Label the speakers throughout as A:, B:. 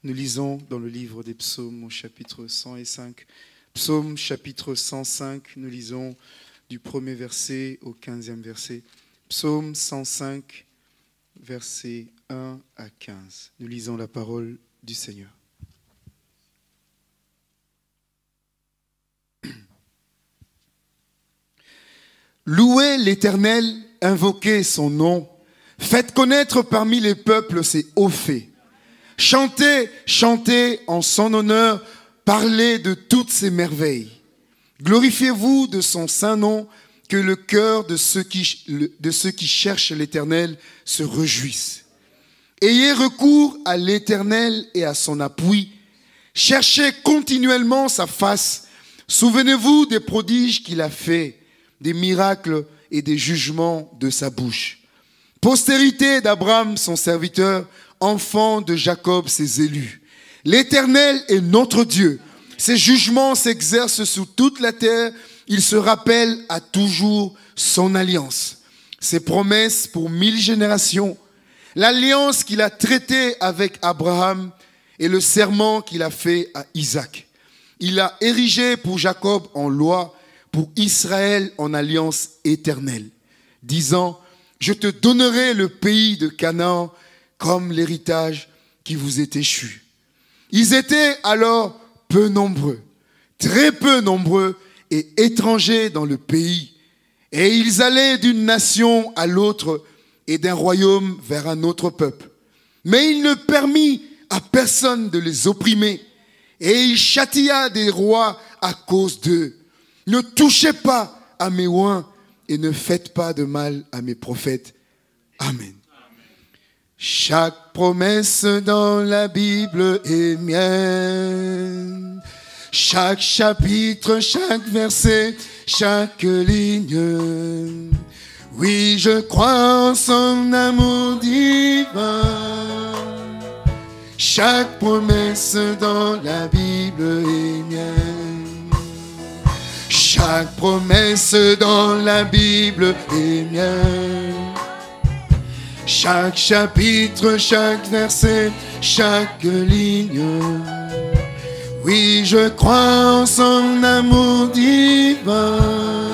A: Nous lisons dans le livre des psaumes au chapitre 105. Psaume chapitre 105, nous lisons du 1er verset au 15e verset. Psaume 105, versets 1 à 15. Nous lisons la parole du Seigneur. Louez l'Éternel, invoquez son nom. Faites connaître parmi les peuples ses hauts faits. Chantez, chantez en son honneur, parlez de toutes ses merveilles. Glorifiez-vous de son saint nom, que le cœur de ceux qui cherchent l'Éternel se réjouisse. Ayez recours à l'Éternel et à son appui. Cherchez continuellement sa face. Souvenez-vous des prodiges qu'il a faits, des miracles et des jugements de sa bouche. Postérité d'Abraham, son serviteur, enfant de Jacob, ses élus. L'Éternel est notre Dieu. Ses jugements s'exercent sur toute la terre. Il se rappelle à toujours son alliance. Ses promesses pour 1000 générations. L'alliance qu'il a traitée avec Abraham et le serment qu'il a fait à Isaac. Il a érigé pour Jacob en loi, pour Israël en alliance éternelle, disant: je te donnerai le pays de Canaan comme l'héritage qui vous est échu. Ils étaient alors peu nombreux, très peu nombreux et étrangers dans le pays. Et ils allaient d'une nation à l'autre et d'un royaume vers un autre peuple. Mais il ne permit à personne de les opprimer. Et il châtia des rois à cause d'eux. Ne touchez pas à mes oints et ne faites pas de mal à mes prophètes. Amen. Chaque promesse dans la Bible est mienne. Chaque chapitre, chaque verset, chaque ligne. Oui, je crois en son amour divin. Chaque promesse dans la Bible est mienne. Chaque promesse dans la Bible est mienne. Chaque chapitre, chaque verset, chaque ligne. Oui, je crois en son amour divin.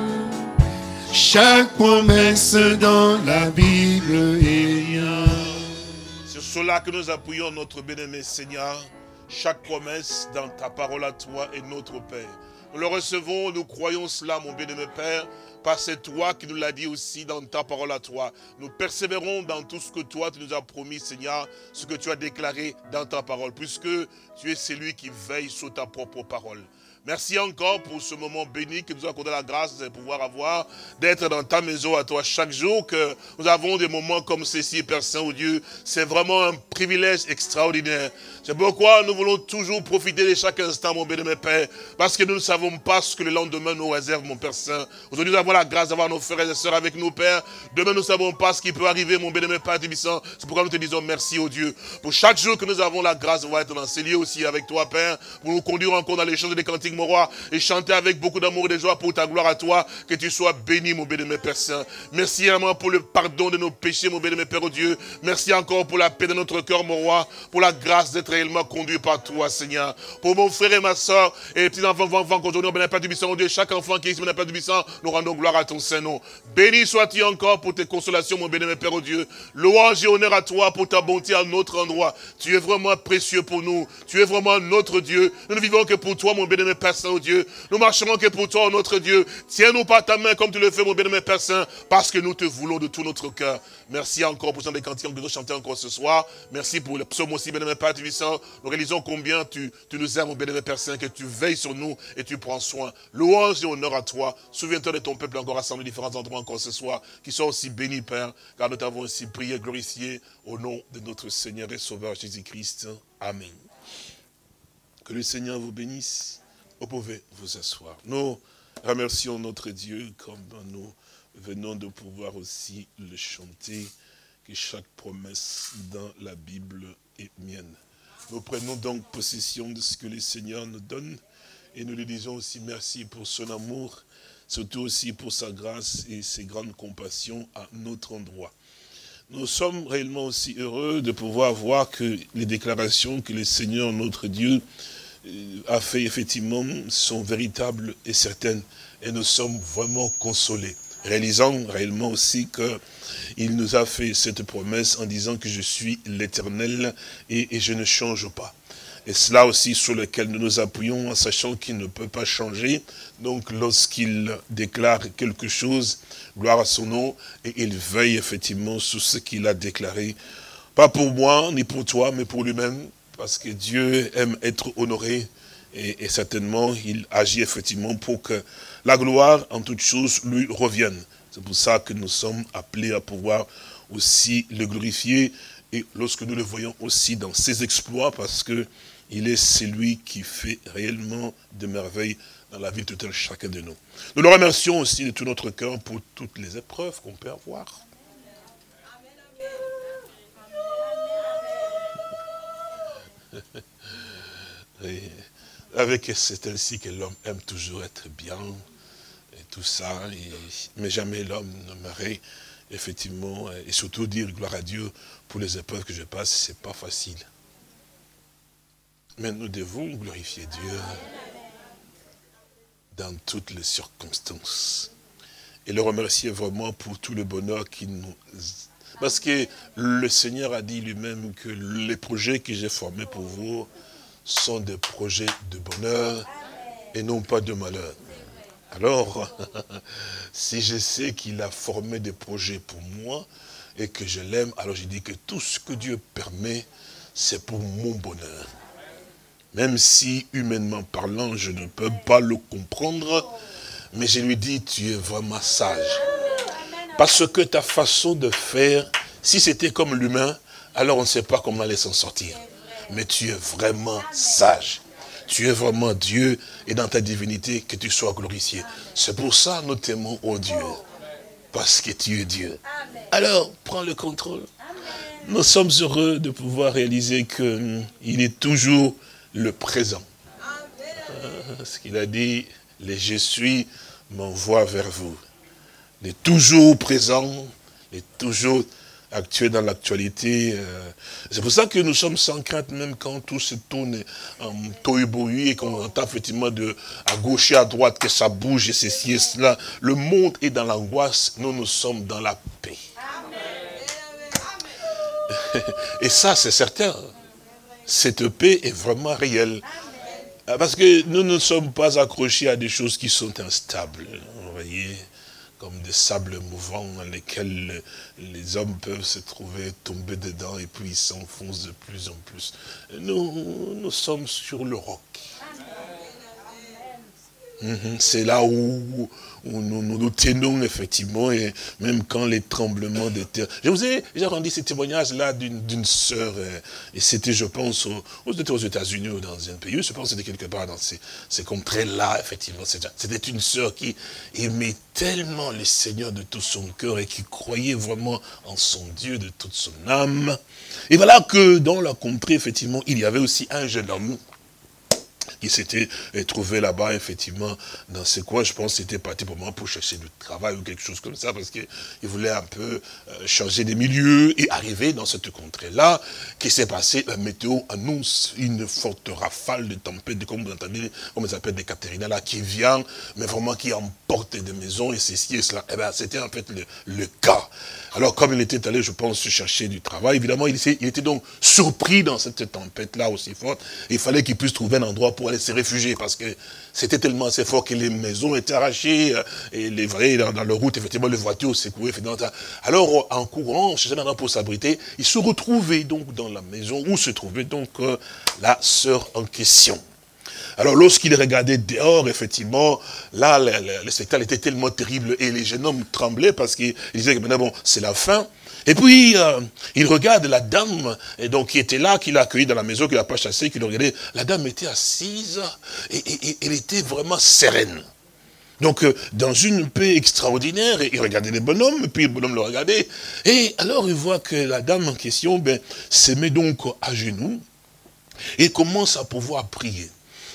A: Chaque promesse dans la Bible est mienne.
B: C'est cela que nous appuyons notre bien-aimé Seigneur. Chaque promesse dans ta parole à toi est notre Père. Nous le recevons, nous croyons cela, mon bien-aimé Père, parce que c'est toi qui nous l'as dit aussi dans ta parole à toi. Nous persévérons dans tout ce que toi tu nous as promis, Seigneur, ce que tu as déclaré dans ta parole, puisque tu es celui qui veille sur ta propre parole. Merci encore pour ce moment béni que nous a accordé la grâce de pouvoir avoir, d'être dans ta maison à toi chaque jour, que nous avons des moments comme ceci, Père Saint-Dieu. C'est vraiment un privilège extraordinaire. C'est pourquoi nous voulons toujours profiter de chaque instant, mon bien-aimé Père, parce que nous ne savons pas ce que le lendemain nous réserve, mon Père Saint. Aujourd'hui, nous avons la grâce d'avoir nos frères et sœurs avec nous, Père. Demain, nous ne savons pas ce qui peut arriver, mon bien-aimé Père Tibissant. C'est pourquoi nous te disons merci, au Dieu, pour chaque jour que nous avons la grâce de pouvoir être dans ces lieux aussi avec toi, Père, pour nous conduire encore dans les chants et les cantiques, mon roi, et chanter avec beaucoup d'amour et de joie pour ta gloire à toi, que tu sois béni, mon bien-aimé Père Saint. Merci vraiment pour le pardon de nos péchés, mon bien-aimé Père, au Dieu. Merci encore pour la paix de notre cœur, mon roi, pour la grâce d'être réellement conduit par toi, Seigneur. Pour mon frère et ma soeur, et les petits enfants qu'aujourd'hui, mon bien-aimé Père du Bisson, au Dieu, chaque enfant qui est ici, mon bien-aimé Père du Bisson, nous rendons gloire à ton Saint-Nom. Béni sois-tu encore pour tes consolations, mon bien-aimé Père, au Dieu. Louange et honneur à toi pour ta bonté à notre endroit. Tu es vraiment précieux pour nous. Tu es vraiment notre Dieu. Nous ne vivons que pour toi, mon bien-aimé Père Saint, Dieu. Nous marcherons que pour toi, notre Dieu. Tiens-nous par ta main comme tu le fais, mon bien-aimé Père Saint, parce que nous te voulons de tout notre cœur. Merci encore pour les cantiques que nous chantons encore ce soir. Merci pour le psaume aussi, bien-aimé Père Tibissant. Nous réalisons combien tu nous aimes, mon bien-aimé Père Saint, que tu veilles sur nous et tu prends soin. Louange et honneur à toi. Souviens-toi de ton peuple encore rassemblé différents endroits encore ce soir, qui soit aussi bénis, Père, car nous t'avons aussi prié, glorifié au nom de notre Seigneur et Sauveur Jésus-Christ. Amen. Que le Seigneur vous bénisse. Vous pouvez vous asseoir. Nous remercions notre Dieu comme nous venons de pouvoir aussi le chanter, que chaque promesse dans la Bible est mienne. Nous prenons donc possession de ce que le Seigneur nous donne et nous lui disons aussi merci pour son amour, surtout aussi pour sa grâce et ses grandes compassions à notre endroit. Nous sommes réellement aussi heureux de pouvoir voir que les déclarations que le Seigneur, notre Dieu, a fait effectivement sont véritables et certaines. Et nous sommes vraiment consolés, réalisant réellement aussi qu'il nous a fait cette promesse en disant que je suis l'Éternel et je ne change pas. Et cela aussi sur lequel nous nous appuyons en sachant qu'il ne peut pas changer. Donc lorsqu'il déclare quelque chose, gloire à son nom, et il veille effectivement sur ce qu'il a déclaré. Pas pour moi, ni pour toi, mais pour lui-même. Parce que Dieu aime être honoré. Et certainement, il agit effectivement pour que la gloire en toutes choses lui revienne. C'est pour ça que nous sommes appelés à pouvoir aussi le glorifier. Et lorsque nous le voyons aussi dans ses exploits, parce que il est celui qui fait réellement de merveilles dans la vie de tout un chacun de nous. Nous le remercions aussi de tout notre cœur pour toutes les épreuves qu'on peut avoir. Et avec c'est ainsi que l'homme aime toujours être bien et tout ça, mais jamais l'homme n'aimerait effectivement, et surtout dire gloire à Dieu pour les épreuves que je passe, c'est pas facile. Mais nous devons glorifier Dieu dans toutes les circonstances. Et le remercier vraiment pour tout le bonheur qu'il nous... Parce que le Seigneur a dit lui-même que les projets que j'ai formés pour vous sont des projets de bonheur et non pas de malheur. Alors, si je sais qu'il a formé des projets pour moi et que je l'aime, alors je dis que tout ce que Dieu permet, c'est pour mon bonheur. Même si, humainement parlant, je ne peux pas le comprendre, mais je lui dis, tu es vraiment sage. Parce que ta façon de faire, si c'était comme l'humain, alors on ne sait pas comment aller s'en sortir. Mais tu es vraiment sage. Tu es vraiment Dieu, et dans ta divinité, que tu sois glorifié. C'est pour ça que nous t'aimons, oh Dieu, parce que tu es Dieu. Alors, prends le contrôle. Nous sommes heureux de pouvoir réaliser qu'il est toujours le présent. Ce qu'il a dit, les je suis m'envoie vers vous. Il est toujours présent, il est toujours actuel dans l'actualité. C'est pour ça que nous sommes sans crainte, même quand tout se tourne en tohu-bohu et qu'on entend effectivement à gauche et à droite que ça bouge et ceci et cela. Le monde est dans l'angoisse, nous sommes dans la paix. Et ça, c'est certain. Cette paix est vraiment réelle. Parce que nous ne sommes pas accrochés à des choses qui sont instables. Vous voyez, comme des sables mouvants dans lesquels les hommes peuvent se trouver, tomber dedans et puis ils s'enfoncent de plus en plus. Nous sommes sur le roc. C'est là où nous tenons effectivement, et même quand les tremblements de terre. Je vous ai déjà rendu ce témoignage-là d'une sœur, et c'était, je pense, aux États-Unis ou dans un pays, je pense que c'était quelque part dans ces contrées-là, effectivement. C'était une sœur qui aimait tellement le Seigneur de tout son cœur et qui croyait vraiment en son Dieu de toute son âme. Et voilà que dans la contrée, effectivement, il y avait aussi un jeune homme qui s'était trouvé là-bas, effectivement, dans ce coin. Je pense que c'était parti pour moi pour chercher du travail ou quelque chose comme ça, parce qu'il voulait un peu changer de milieu et arriver dans cette contrée-là. Qu'est-ce qui s'est passé? La météo annonce une forte rafale de tempête, comme vous entendez, comme ça s'appelle, des Caterina, là, qui vient, mais vraiment qui emporte des maisons et ceci et cela. Eh bien, c'était en fait le cas. Alors, comme il était allé, je pense, chercher du travail, évidemment, il était donc surpris dans cette tempête-là aussi forte. Il fallait qu'il puisse trouver un endroit pour aller se réfugier, parce que c'était tellement assez fort que les maisons étaient arrachées, et les vrais, dans la route, effectivement, les voitures secouaient. Alors, en courant, cherchant un endroit pour s'abriter, il se retrouvait donc dans la maison où se trouvait donc la sœur en question. Alors, lorsqu'il regardait dehors, effectivement, là, le spectacle était tellement terrible et les jeunes hommes tremblaient parce qu'ils disaient que maintenant, bon, c'est la fin. Et puis, il regarde la dame, et donc, qui était là, qui l'a accueilli dans la maison, qui l'a pas chassé, qui l'a regardé. La dame était assise et elle était vraiment sereine. Donc, dans une paix extraordinaire, il regardait le bonhomme, et puis le bonhomme le regardait. Et alors, il voit que la dame en question, se met donc à genoux et commence à pouvoir prier.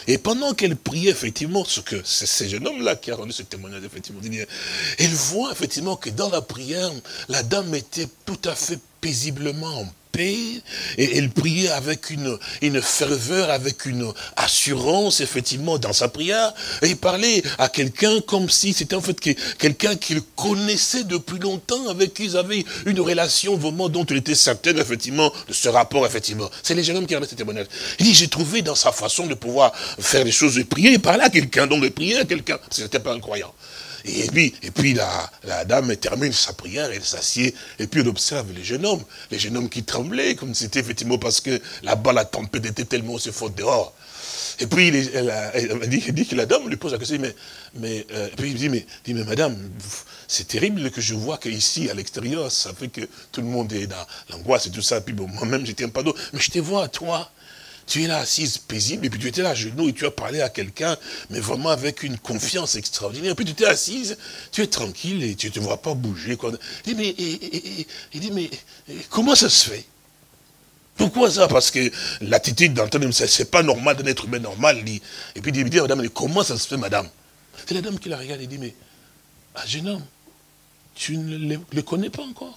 B: Et pendant qu'elle priait, effectivement, ce que c'est ce jeune homme-là qui a rendu ce témoignage, effectivement, elle voit effectivement que dans la prière, la dame était tout à fait paisiblement en paix, et elle priait avec une ferveur, avec une assurance, effectivement, dans sa prière, et il parlait à quelqu'un comme si c'était en fait quelqu'un qu'il connaissait depuis longtemps, avec qui ils avaient une relation vraiment dont il était certain, effectivement, de ce rapport, effectivement. C'est les jeunes hommes qui avaient ce témoignage. Il dit, j'ai trouvé dans sa façon de pouvoir faire les choses, de prier, et parler à quelqu'un, donc de prier à quelqu'un, ce n'était pas un croyant. Et puis la dame termine sa prière, elle s'assied, et puis elle observe les jeunes hommes qui tremblaient, comme c'était effectivement parce que là-bas la tempête était tellement aussi forte dehors. Et puis elle dit que la dame lui pose la question, puis il dit, mais madame, c'est terrible que je vois qu'ici, à l'extérieur, ça fait que tout le monde est dans l'angoisse et tout ça, puis bon, moi-même je tiens pas d'eau, mais je te vois, toi, tu es là assise paisible, et puis tu étais là à genoux, et tu as parlé à quelqu'un, mais vraiment avec une confiance extraordinaire. Et puis tu étais assise, tu es tranquille, et tu ne te vois pas bouger. Quoi. Il dit, mais comment ça se fait? Pourquoi ça? Parce que l'attitude d'entendre, c'est pas normal d'un être humain normal. Et puis il dit, madame, comment ça se fait, madame? C'est la dame qui la regarde et dit, mais, jeune homme, tu ne le connais pas encore?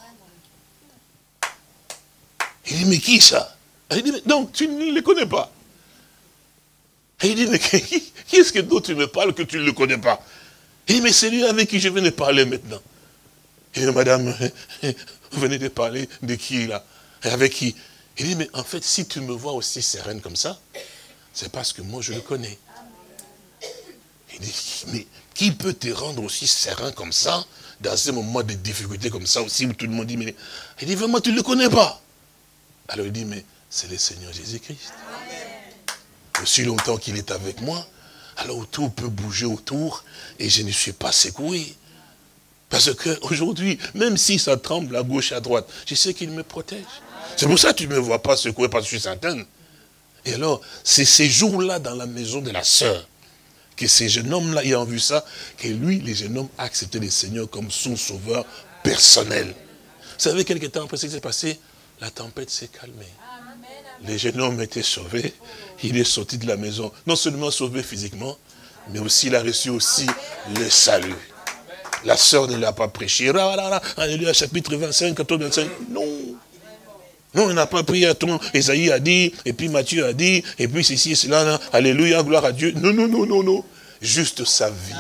B: Il dit, mais qui ça? Il dit, mais donc, tu ne les connais pas. Et il dit, mais qui est-ce que d'autre tu me parles que tu ne le connais pas? Il dit, mais c'est lui avec qui je viens de parler maintenant. Il dit, madame, vous venez de parler de qui là? Et avec qui? Il dit, mais en fait, si tu me vois aussi sereine comme ça, c'est parce que moi je le connais. Il dit, mais qui peut te rendre aussi serein comme ça, dans ces moments de difficulté comme ça aussi, où tout le monde dit, mais... Il dit, vraiment, tu ne le connais pas. Alors il dit, mais c'est le Seigneur Jésus-Christ. Aussi longtemps qu'il est avec moi, alors tout peut bouger autour et je ne suis pas secoué. Parce qu'aujourd'hui, même si ça tremble à gauche et à droite, je sais qu'il me protège. C'est pour ça que tu ne me vois pas secoué, parce que je suis certaine. Et alors, c'est ces jours-là dans la maison de la sœur, que ces jeunes hommes-là ayant vu ça, que lui, les jeunes hommes, a accepté le Seigneur comme son sauveur personnel. Vous savez, quelques temps après ce qui s'est passé, la tempête s'est calmée. Les jeunes hommes étaient sauvés. Il est sorti de la maison, non seulement sauvé physiquement, mais aussi il a reçu aussi le salut. La sœur ne l'a pas prêché. Alléluia, chapitre 25, 14, 25. Non. Non, il n'a pas prié à ton. Esaïe a dit, et puis Matthieu a dit, et puis ceci et cela. Là. Alléluia, gloire à Dieu. Non, non, non, non, non. Juste sa vie.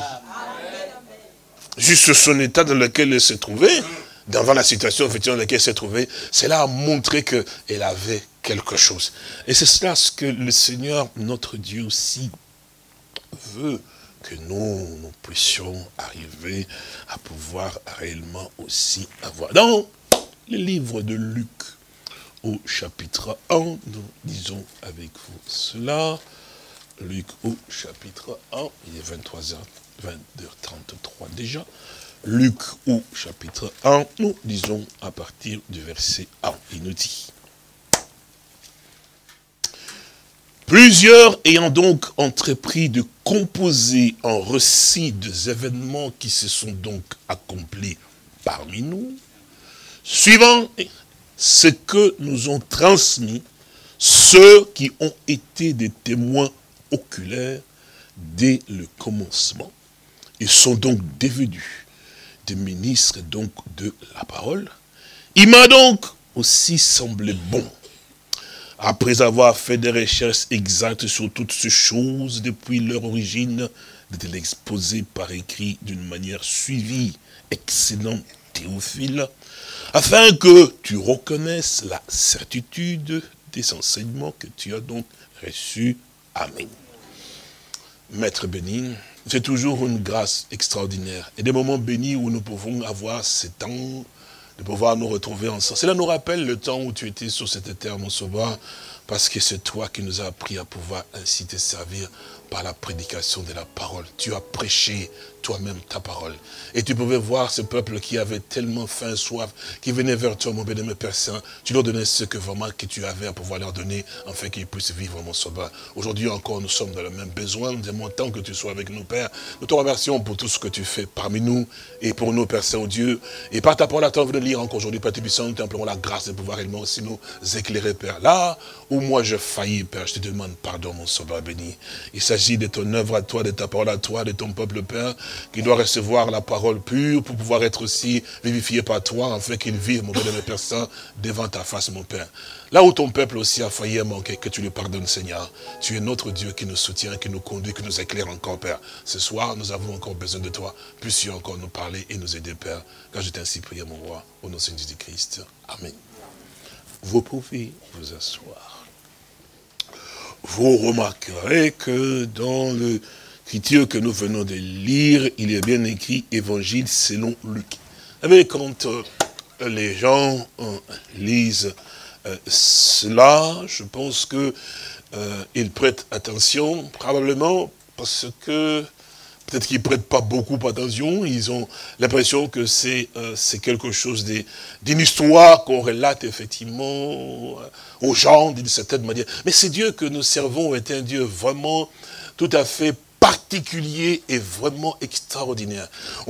B: Juste son état dans lequel elle se trouvait. Devant la situation effectivement dans laquelle elle s'est trouvée, cela a montré qu'elle avait quelque chose. Et c'est cela ce que le Seigneur, notre Dieu aussi, veut que nous puissions arriver à pouvoir réellement aussi avoir. Dans le livre de Luc, au chapitre 1, nous lisons avec vous cela. Luc au chapitre 1, il est 23h, 22h33 déjà. Luc au chapitre 1, nous lisons à partir du verset 1. Il nous dit: plusieurs ayant donc entrepris de composer un récit des événements qui se sont donc accomplis parmi nous, suivant ce que nous ont transmis ceux qui ont été des témoins oculaires dès le commencement, ils sont donc devenus des ministres donc de la parole. Il m'a donc aussi semblé bon, après avoir fait des recherches exactes sur toutes ces choses depuis leur origine, de l'exposer par écrit d'une manière suivie, excellent Théophile, afin que tu reconnaisses la certitude des enseignements que tu as donc reçus. Amen. Maître béni, c'est toujours une grâce extraordinaire. Et des moments bénis où nous pouvons avoir ce temps de pouvoir nous retrouver ensemble. Cela nous rappelle le temps où tu étais sur cette terre, mon sauveur, parce que c'est toi qui nous as appris à pouvoir ainsi te servir par la prédication de la parole. Tu as prêché toi-même ta parole. Et tu pouvais voir ce peuple qui avait tellement faim, soif, qui venait vers toi, mon bien-aimé Père Saint. Tu leur donnais ce que vraiment que tu avais à pouvoir leur donner, afin qu'ils puissent vivre, mon sauveur. Aujourd'hui encore, nous sommes dans le même besoin. Nous aimons tant que tu sois avec nous, Père. Nous te remercions pour tout ce que tu fais parmi nous et pour nous, Père Saint, oh Dieu. Et par ta parole, attends de lire encore aujourd'hui, Père Tubissant, nous t'implorons la grâce de pouvoir réellement aussi nous éclairer, Père. Là où moi je faillis, Père, je te demande pardon, mon Sauveur béni. Il s'agit de ton œuvre à toi, de ta parole à toi, de ton peuple, Père, qui doit recevoir la parole pure pour pouvoir être aussi vivifié par toi, afin qu'il vive, mon bien-aimé Père Saint, devant ta face, mon Père. Là où ton peuple aussi a failli et manqué, que tu lui pardonnes, Seigneur. Tu es notre Dieu qui nous soutient, qui nous conduit, qui nous éclaire encore, Père. Ce soir, nous avons encore besoin de toi. Puisses-tu encore nous parler et nous aider, Père. Car je t'ai ainsi prié, mon roi, au nom de Jésus-Christ. Amen. Vous pouvez vous asseoir. Vous remarquerez que dans l'écriture que nous venons de lire, il est bien écrit Évangile selon Luc. Mais quand les gens lisent cela, je pense que ils prêtent attention, probablement parce que peut-être qu'ils ne prêtent pas beaucoup attention, ils ont l'impression que c'est quelque chose d'une histoire qu'on relate effectivement aux gens d'une certaine manière. Mais c'est Dieu que nous servons est un Dieu vraiment tout à fait particulier et vraiment extraordinaire.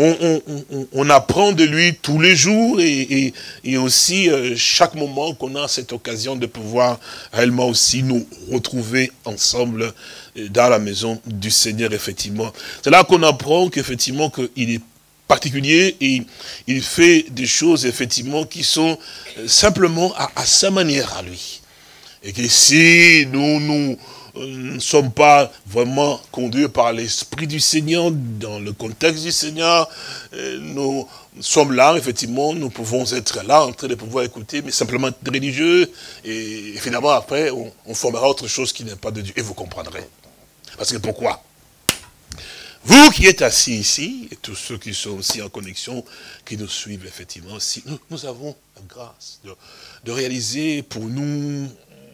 B: On apprend de lui tous les jours et aussi chaque moment qu'on a cette occasion de pouvoir réellement aussi nous retrouver ensemble dans la maison du Seigneur, effectivement. C'est là qu'on apprend qu'effectivement qu'il est particulier et il fait des choses effectivement qui sont simplement à sa manière à lui. Et que si nous ne sommes pas vraiment conduits par l'Esprit du Seigneur, dans le contexte du Seigneur, nous sommes là, effectivement, nous pouvons être là, en train de pouvoir écouter, mais simplement être religieux, et finalement, après, on formera autre chose qui n'est pas de Dieu, et vous comprendrez. Parce que pourquoi? Vous qui êtes assis ici, et tous ceux qui sont aussi en connexion, qui nous suivent effectivement aussi, nous avons la grâce de réaliser pour nous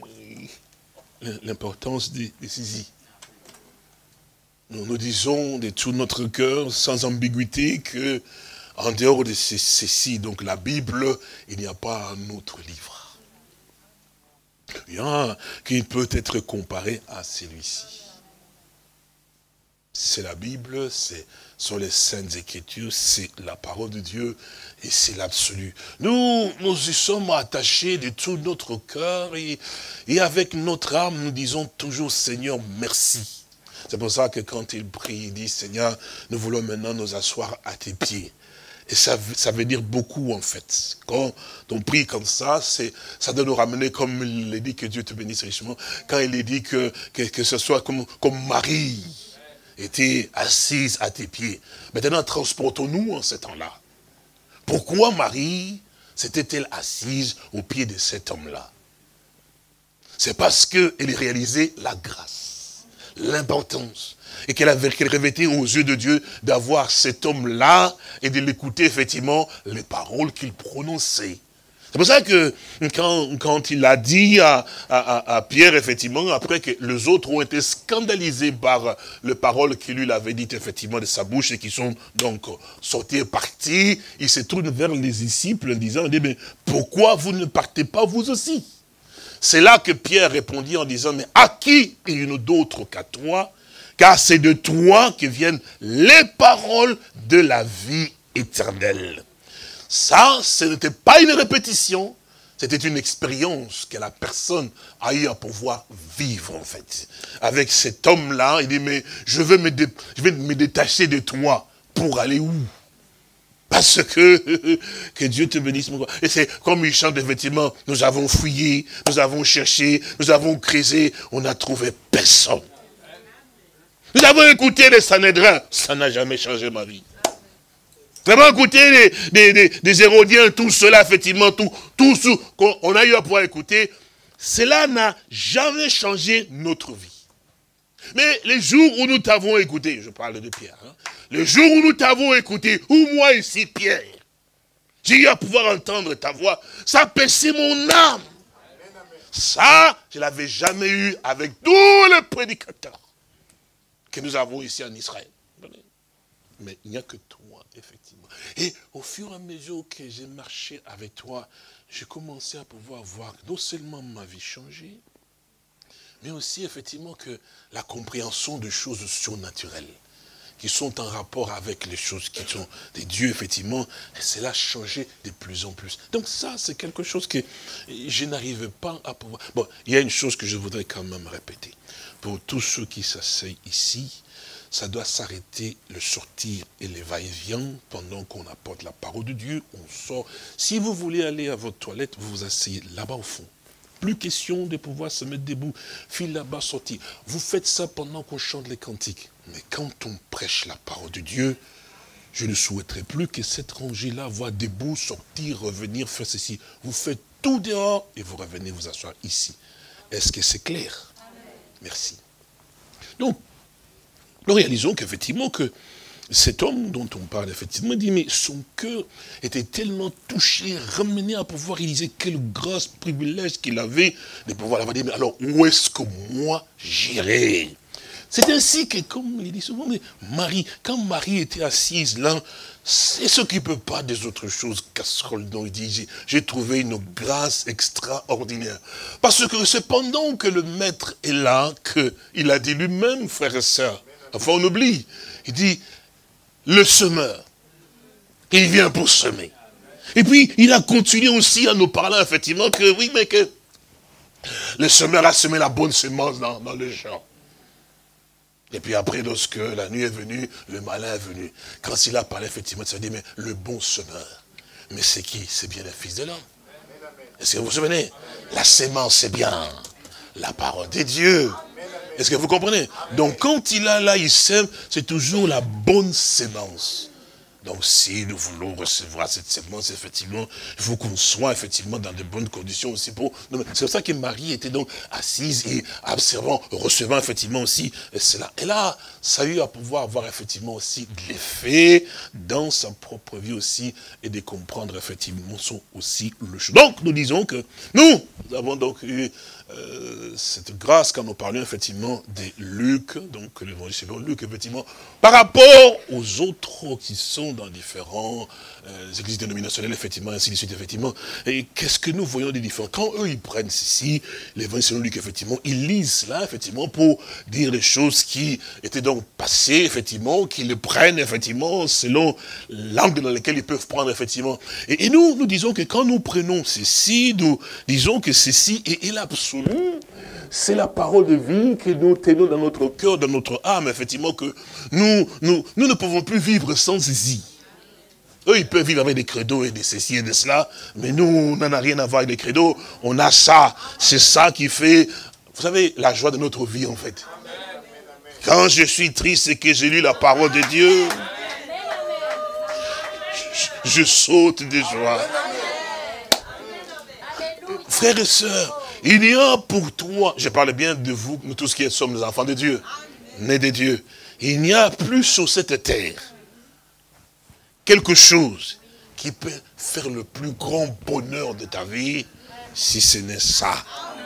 B: l'importance des saisies. Nous disons de tout notre cœur, sans ambiguïté, que en dehors de ceci, donc la Bible, il n'y a pas un autre livre. Rien qui peut être comparé à celui-ci. C'est la Bible, ce sont les Saintes Écritures, c'est la parole de Dieu et c'est l'absolu. Nous y sommes attachés de tout notre cœur et avec notre âme, nous disons toujours Seigneur, merci. C'est pour ça que quand il prie, il dit Seigneur, nous voulons maintenant nous asseoir à tes pieds. Et ça veut dire beaucoup en fait. Quand on prie comme ça, ça doit nous ramener, comme il est dit, que Dieu te bénisse richement, quand il est dit que ce soit comme Marie était assise à tes pieds. Maintenant, transportons-nous en ce temps-là. Pourquoi Marie s'était-elle assise aux pieds de cet homme-là? C'est parce qu'elle réalisait la grâce, l'importance, et qu'elle revêtait aux yeux de Dieu d'avoir cet homme-là et de l'écouter effectivement les paroles qu'il prononçait. C'est pour ça que quand il a dit à Pierre, effectivement, après que les autres ont été scandalisés par les paroles qu'il lui avait dites, effectivement, de sa bouche, et qui sont donc sortis et partis, il se tourne vers les disciples en disant, mais pourquoi vous ne partez pas vous aussi? C'est là que Pierre répondit en disant, mais à qui irons-nous d'autre qu'à toi? Car c'est de toi que viennent les paroles de la vie éternelle. Ça, ce n'était pas une répétition, c'était une expérience que la personne a eu à pouvoir vivre, en fait. Avec cet homme-là, il dit, mais je vais me détacher de toi pour aller où? Parce que Dieu te bénisse, mon roi. Et c'est comme il chante, effectivement, nous avons fouillé, nous avons cherché, nous avons creusé, on n'a trouvé personne. Nous avons écouté les Sanhédrins, ça n'a jamais changé ma vie. Nous avons écouté des Hérodiens, tout cela, effectivement, tout ce qu'on a eu à pouvoir écouter, cela n'a jamais changé notre vie. Mais les jours où nous t'avons écouté, je parle de Pierre, hein, les jours où nous t'avons écouté, ou moi ici, Pierre, j'ai eu à pouvoir entendre ta voix, ça paissait mon âme. Ça, je ne l'avais jamais eu avec tous les prédicateurs que nous avons ici en Israël. Mais il n'y a que toi, effectivement. Et au fur et à mesure que j'ai marché avec toi, j'ai commencé à pouvoir voir que non seulement ma vie changeait, mais aussi effectivement que la compréhension de choses surnaturelles qui sont en rapport avec les choses qui sont des dieux, effectivement, et cela a changé de plus en plus. Donc ça, c'est quelque chose que je n'arrive pas à pouvoir... Bon, il y a une chose que je voudrais quand même répéter. Pour tous ceux qui s'asseyent ici, ça doit s'arrêter le sortir et les va-et-vient pendant qu'on apporte la parole de Dieu, on sort. Si vous voulez aller à votre toilette, vous vous asseyez là-bas au fond. Plus question de pouvoir se mettre debout, file là-bas, sortir. Vous faites ça pendant qu'on chante les cantiques. Mais quand on prêche la parole de Dieu, je ne souhaiterais plus que cette rangée-là voit debout, sortir, revenir, faire ceci. Vous faites tout dehors et vous revenez vous asseoir ici. Est-ce que c'est clair? Merci. Donc, nous réalisons qu'effectivement que cet homme dont on parle, effectivement, dit, mais son cœur était tellement touché, ramené à pouvoir réaliser quel grâce, privilège qu'il avait de pouvoir l'avoir dit, mais alors où est-ce que moi j'irai? C'est ainsi que, comme il dit souvent, Marie, quand Marie était assise là, elle ne s'occupe pas des autres choses, casserole, donc il dit, j'ai trouvé une grâce extraordinaire. Parce que cependant que le maître est là, qu'il a dit lui-même, frères et sœurs, enfin on oublie, il dit, le semeur, il vient pour semer. Et puis, il a continué aussi à nous parler, effectivement, que oui, mais que le semeur a semé la bonne semence dans le champ. Et puis après, lorsque la nuit est venue, le malin est venu. Quand il a parlé, effectivement, ça veut dire, mais le bon semeur. Mais c'est qui? C'est bien le Fils de l'homme. Est-ce que vous vous souvenez? La sémence, c'est bien la parole de Dieu. Est-ce que vous comprenez? Donc quand il a là, il sème, c'est toujours la bonne sémence. Donc si nous voulons recevoir cette sémence, effectivement, il faut qu'on soit effectivement dans de bonnes conditions aussi pour... C'est pour ça que Marie était donc assise et observant, recevant effectivement aussi cela. Et là, ça a eu à pouvoir avoir effectivement aussi de l'effet dans sa propre vie aussi et de comprendre effectivement aussi le choix. Donc nous disons que nous avons donc eu cette grâce quand nous parlions effectivement de Luc, donc l'évangile selon Luc, effectivement, par rapport aux autres qui sont dans différents églises dénominationnelles, effectivement, ainsi de suite, effectivement. Et qu'est-ce que nous voyons des différents? Quand eux, ils prennent ceci, l'évangile selon Luc, effectivement, ils lisent cela, effectivement, pour dire les choses qui étaient donc passées, effectivement, qu'ils le prennent, effectivement, selon l'angle dans lequel ils peuvent prendre, effectivement. Et nous disons que quand nous prenons ceci, nous disons que ceci est l'absolu. C'est la parole de vie que nous tenons dans notre cœur, dans notre âme, effectivement, que nous ne pouvons plus vivre sans ceci. Eux, ils peuvent vivre avec des credos et de ceci et de cela, mais nous, on n'en a rien à voir avec les credos, on a ça. C'est ça qui fait, vous savez, la joie de notre vie, en fait. Quand je suis triste et que j'ai lu la parole de Dieu, je saute de joie. Frères et sœurs, il y a pour toi, je parle bien de vous, nous tous qui sommes les enfants de Dieu, nés de Dieu, il n'y a plus sur cette terre quelque chose qui peut faire le plus grand bonheur de ta vie, si ce n'est ça.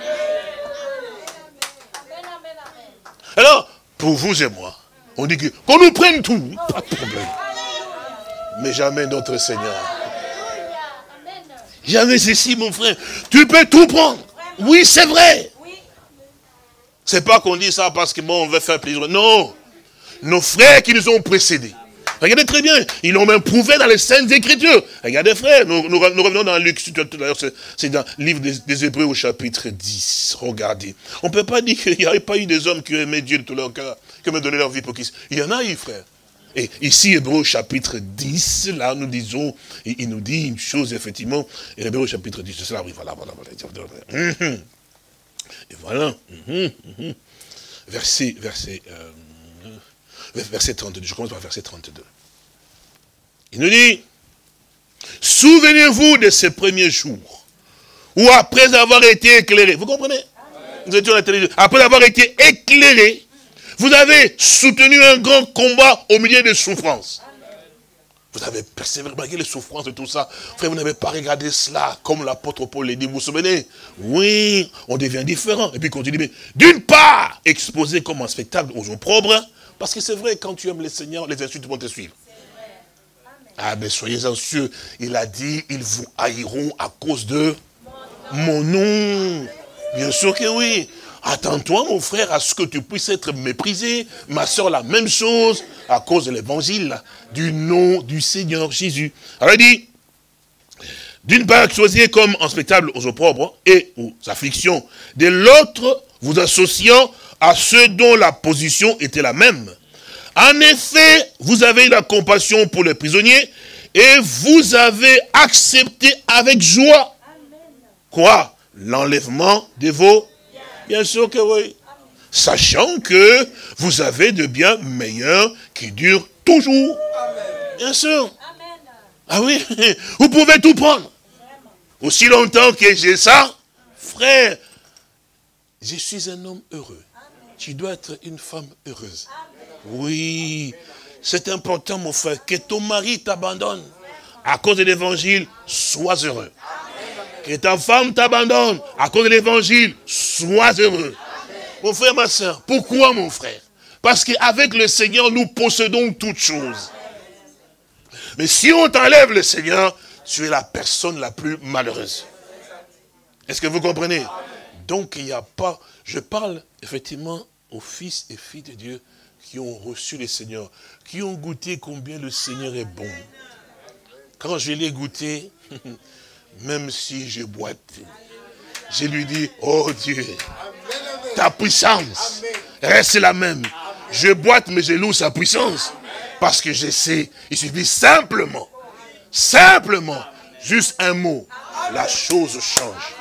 B: Alors, pour vous et moi, on dit qu'on nous prenne tout, pas de problème. Mais jamais notre Seigneur. Jamais ceci, mon frère. Tu peux tout prendre. Oui, c'est vrai. C'est pas qu'on dit ça parce que bon, on veut faire plaisir. Non. Nos frères qui nous ont précédés. Regardez très bien. Ils l'ont même prouvé dans les Saintes Écritures. Regardez, frère. Nous revenons dans Luc. D'ailleurs, c'est dans le livre des Hébreux au chapitre 10. Regardez. On ne peut pas dire qu'il n'y avait pas eu des hommes qui aimaient Dieu de tout leur cœur, qui aimaient donner leur vie pour Christ. Il y en a eu, frère. Et ici, Hébreux chapitre 10, là, nous disons, il nous dit une chose, effectivement, et Hébreux chapitre 10, c'est cela, oui, voilà. Et voilà. Verset 32, je commence par verset 32. Il nous dit, souvenez-vous de ces premiers jours, où après avoir été éclairés, vous comprenez? Vous étiez à la télévision, après avoir été éclairés, vous avez soutenu un grand combat au milieu des souffrances. Vous avez persévéré malgré les souffrances et tout ça. Frère, vous n'avez pas regardé cela comme l'apôtre Paul l'a dit, vous vous souvenez? Oui, on devient différent. Et puis continue, mais d'une part, exposé comme un spectacle aux opprobres, parce que c'est vrai, quand tu aimes le Seigneur, les insultes vont te suivre. Ah, mais soyez anxieux. Il a dit, ils vous haïront à cause de mon nom. Bien sûr que oui. Attends-toi, mon frère, à ce que tu puisses être méprisé. Ma soeur, la même chose. à cause de l'évangile, du nom du Seigneur Jésus. Alors il dit, d'une part, choisissez comme en spectacle aux opprobres et aux afflictions. De l'autre, vous associant à ceux dont la position était la même. En effet, vous avez eu la compassion pour les prisonniers et vous avez accepté avec joie. Quoi? L'enlèvement de vos... Bien sûr que oui. Sachant que vous avez de biens meilleurs qui durent toujours. Bien sûr. Ah oui, vous pouvez tout prendre. Aussi longtemps que j'ai ça, frère, je suis un homme heureux. Tu dois être une femme heureuse. Oui, c'est important, mon frère, que ton mari t'abandonne. À cause de l'évangile, sois heureux. Que ta femme t'abandonne. À cause de l'évangile, sois heureux. Mon frère, ma soeur, pourquoi, mon frère? Parce qu'avec le Seigneur, nous possédons toutes choses. Mais si on t'enlève le Seigneur, tu es la personne la plus malheureuse. Est-ce que vous comprenez? Donc, il n'y a pas... Je parle, effectivement, aux fils et filles de Dieu qui ont reçu le Seigneur, qui ont goûté combien le Seigneur est bon. Quand je l'ai goûté, même si je boite, je lui dis, oh Dieu, ta puissance reste la même. Je boite, mais je loue sa puissance. Parce que je sais, il suffit simplement, juste un mot, la chose change.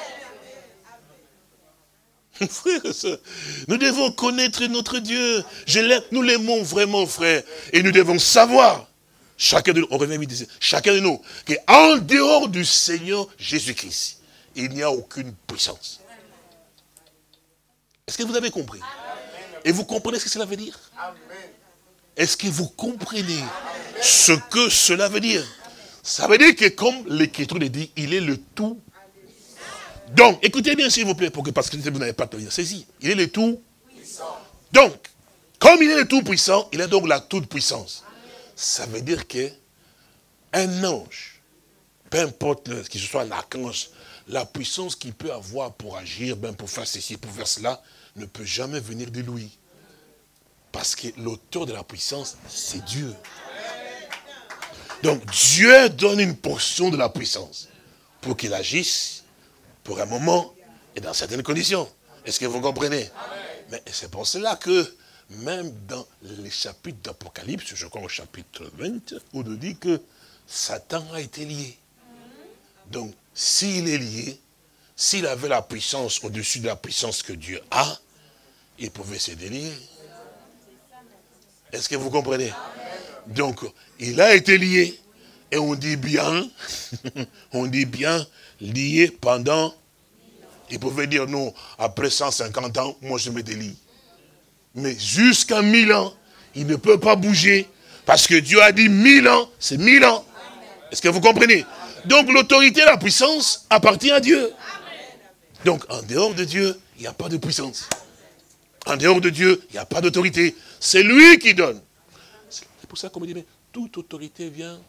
B: Frère et soeur, nous devons connaître notre Dieu. Nous l'aimons vraiment, frère. Et nous devons savoir, chacun de nous, on revient vite, chacun de nous, qu'en dehors du Seigneur Jésus-Christ, il n'y a aucune puissance. Est-ce que vous avez compris? Et vous comprenez ce que cela veut dire? Est-ce que vous comprenez ce que cela veut dire? Ça veut dire que comme l'Écriture le dit, il est le tout. Donc, écoutez bien s'il vous plaît, parce que vous n'avez pas saisi. Il est le tout. Donc, comme il est le tout puissant, il a donc la toute puissance. Ça veut dire que un ange, peu importe qu'il soit un archange, la puissance qu'il peut avoir pour agir, pour faire ceci, pour faire cela, ne peut jamais venir de lui. Parce que l'auteur de la puissance, c'est Dieu. Donc Dieu donne une portion de la puissance pour qu'il agisse pour un moment et dans certaines conditions. Est-ce que vous comprenez? Mais c'est pour cela que même dans les chapitres d'Apocalypse, je crois au chapitre 20, on nous dit que Satan a été lié. Donc s'il est lié, s'il avait la puissance au-dessus de la puissance que Dieu a, il pouvait se délier. Est-ce que vous comprenez? Donc, il a été lié. Et on dit bien lié pendant... Il pouvait dire non, après 150 ans, moi je me délie. Mais jusqu'à 1000 ans, il ne peut pas bouger. Parce que Dieu a dit 1000 ans, c'est 1000 ans. Est-ce que vous comprenez? Donc l'autorité et la puissance appartient à Dieu. Donc en dehors de Dieu, il n'y a pas de puissance. En dehors de Dieu, il n'y a pas d'autorité. C'est lui qui donne. C'est pour ça qu'on me dit, mais toute autorité vient.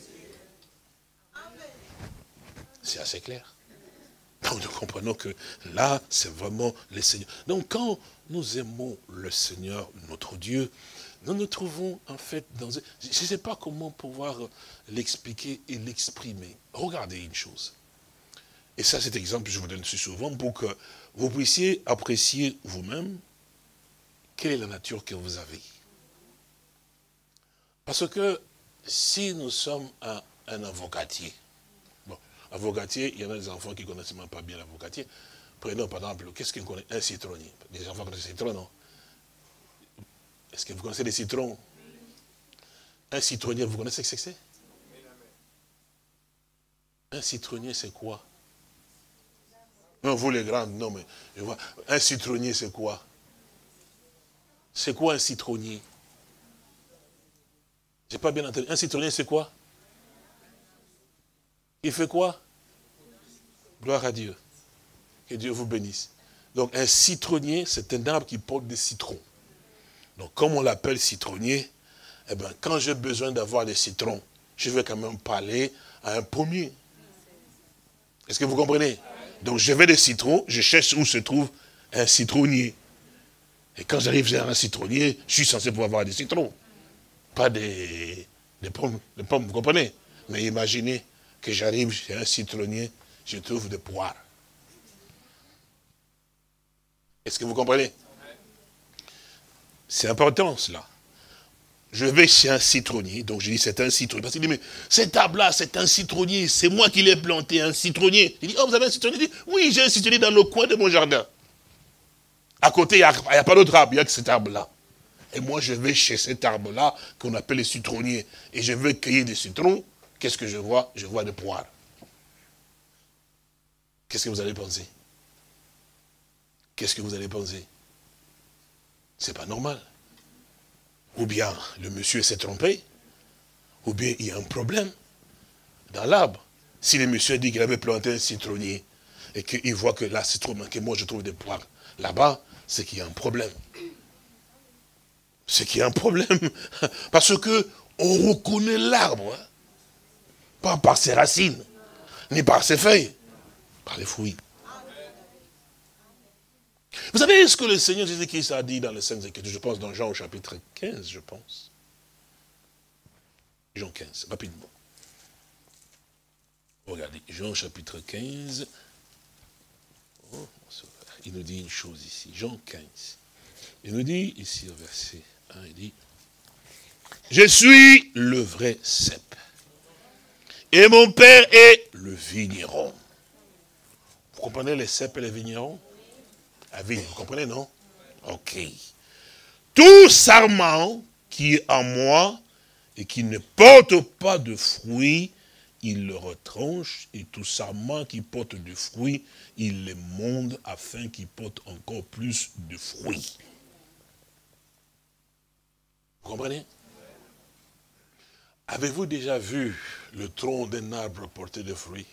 B: C'est assez clair. Donc nous comprenons que là, c'est vraiment le Seigneur. Donc quand nous aimons le Seigneur, notre Dieu, nous nous trouvons en fait dans... Je ne sais pas comment pouvoir l'expliquer et l'exprimer. Regardez une chose. Et ça, cet exemple, je vous donne souvent pour que vous puissiez apprécier vous-même quelle est la nature que vous avez. Parce que si nous sommes un avocatier, bon, avocatier, il y en a des enfants qui ne connaissent même pas bien l'avocatier. Prenons par exemple, qu'est-ce qu'on connaît? Un citronnier. Les enfants connaissent le citron, non? Est-ce que vous connaissez les citrons? Un citronnier, vous connaissez ce que c'est? Un citronnier, c'est quoi? Non, vous les grands, non, mais je vois. Un citronnier, c'est quoi? C'est quoi un citronnier? J'ai pas bien entendu. Un citronnier, c'est quoi? Il fait quoi? Gloire à Dieu. Que Dieu vous bénisse. Donc, un citronnier, c'est un arbre qui porte des citrons. Donc, comme on l'appelle citronnier, eh bien, quand j'ai besoin d'avoir des citrons, je vais quand même parler à un pommier. Est-ce que vous comprenez? Donc, je vais des citrons, je cherche où se trouve un citronnier. Et quand j'arrive vers un citronnier, je suis censé pouvoir avoir des citrons. pas des pommes, vous comprenez? Mais imaginez que j'arrive chez un citronnier, je trouve des poires. Est-ce que vous comprenez? C'est important cela. Je vais chez un citronnier, donc je dis c'est un citronnier. Parce qu'il dit, mais cet arbre-là, c'est un citronnier, c'est moi qui l'ai planté, un citronnier. Il dit, oh, vous avez un citronnier? Il dit, oui, j'ai un citronnier dans le coin de mon jardin. À côté, il n'y a pas d'autre arbre, il n'y a que cet arbre-là. Et moi, je vais chez cet arbre-là, qu'on appelle le citronnier, et je vais cueillir des citrons. Qu'est-ce que je vois? Je vois des poires. Qu'est-ce que vous allez penser? Qu'est-ce que vous allez penser? C'est pas normal. Ou bien le monsieur s'est trompé, ou bien il y a un problème dans l'arbre. Si le monsieur dit qu'il avait planté un citronnier, et qu'il voit que là, c'est trop manqué, moi je trouve des poires là-bas, c'est qu'il y a un problème. C'est qu'il y a un problème. Parce que on reconnaît l'arbre, hein, pas par ses racines, ni par ses feuilles, par les fruits. Vous savez ce que le Seigneur Jésus-Christ a dit dans les Saintes Écritures, je pense dans Jean au chapitre 15, je pense. Jean 15, rapidement. Regardez, Jean chapitre 15. Oh, il nous dit une chose ici, Jean 15. Il nous dit ici au verset 1, il dit, je suis le vrai cep, et mon père est le vigneron. Vous comprenez les cèpes et les vignerons? La vigne, vous comprenez, non? Ok. Tout sarment qui est en moi et qui ne porte pas de fruits, il le retranche, et tout sarment qui porte du fruit, il le monde afin qu'il porte encore plus de fruits. Vous comprenez? Avez-vous déjà vu le tronc d'un arbre porter des fruits?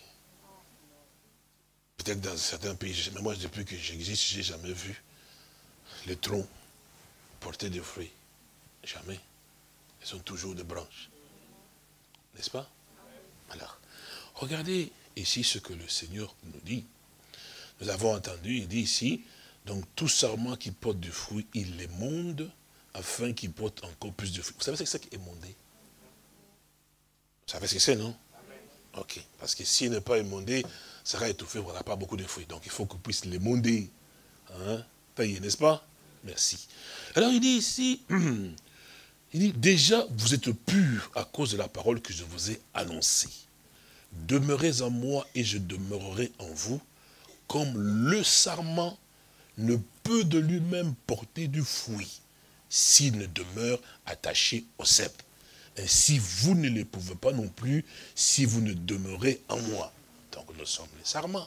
B: Peut-être dans certains pays, mais moi depuis que j'existe, je n'ai jamais vu le tronc porter des fruits. Jamais. Ils sont toujours des branches. N'est-ce pas? Alors, regardez ici ce que le Seigneur nous dit. Nous avons entendu, il dit ici, donc tout sarment qui porte du fruit, il l'émonde afin qu'il porte encore plus de fruits. Vous savez ce que c'est qu'émonder? Vous savez ce que c'est, non? Ok. Parce que s'il n'est pas émondé, ça sera étouffé, on n'a pas beaucoup de fruits. Donc il faut qu'on puisse l'émonder. Hein? Payer, n'est-ce pas? Merci. Alors il dit ici, il dit, déjà vous êtes purs à cause de la parole que je vous ai annoncée. Demeurez en moi et je demeurerai en vous, comme le sarment ne peut de lui-même porter du fruit, s'il ne demeure attaché au cep. Ainsi, vous ne le pouvez pas non plus si vous ne demeurez en moi. Donc, nous sommes les sarments.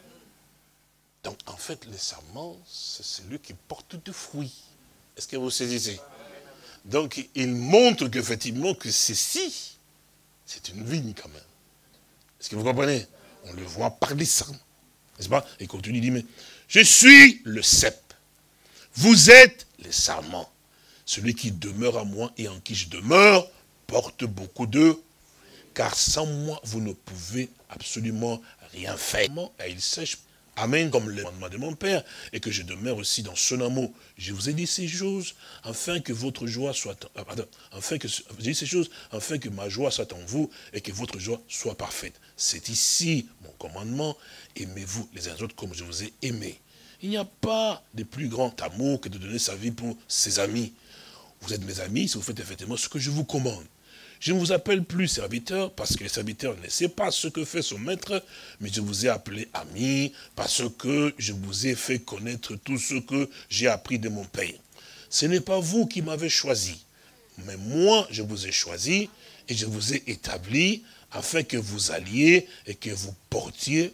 B: Donc, en fait, les sarments, c'est celui qui porte du fruit. Est-ce que vous saisissez? Donc, il montre qu'effectivement, que ceci, c'est une vigne quand même. Est-ce que vous comprenez? On le voit par les sarments. N'est-ce pas? Et continue, il dit, mais je suis le cep. Vous êtes les sarments. Celui qui demeure à moi et en qui je demeure, porte beaucoup d'eux, car sans moi, vous ne pouvez absolument rien faire. Et il sèche, amen, comme le commandement de mon Père, et que je demeure aussi dans son amour. Je vous ai dit ces choses, afin que votre joie soit, j'ai dit ces choses, afin que ma joie soit en vous, et que votre joie soit parfaite. C'est ici mon commandement, aimez-vous les uns les autres comme je vous ai aimé. Il n'y a pas de plus grand amour que de donner sa vie pour ses amis. Vous êtes mes amis si vous faites effectivement ce que je vous commande. Je ne vous appelle plus serviteur parce que le serviteur ne sait pas ce que fait son maître, mais je vous ai appelé ami parce que je vous ai fait connaître tout ce que j'ai appris de mon Père. Ce n'est pas vous qui m'avez choisi, mais moi je vous ai choisi et je vous ai établi afin que vous alliez et que vous portiez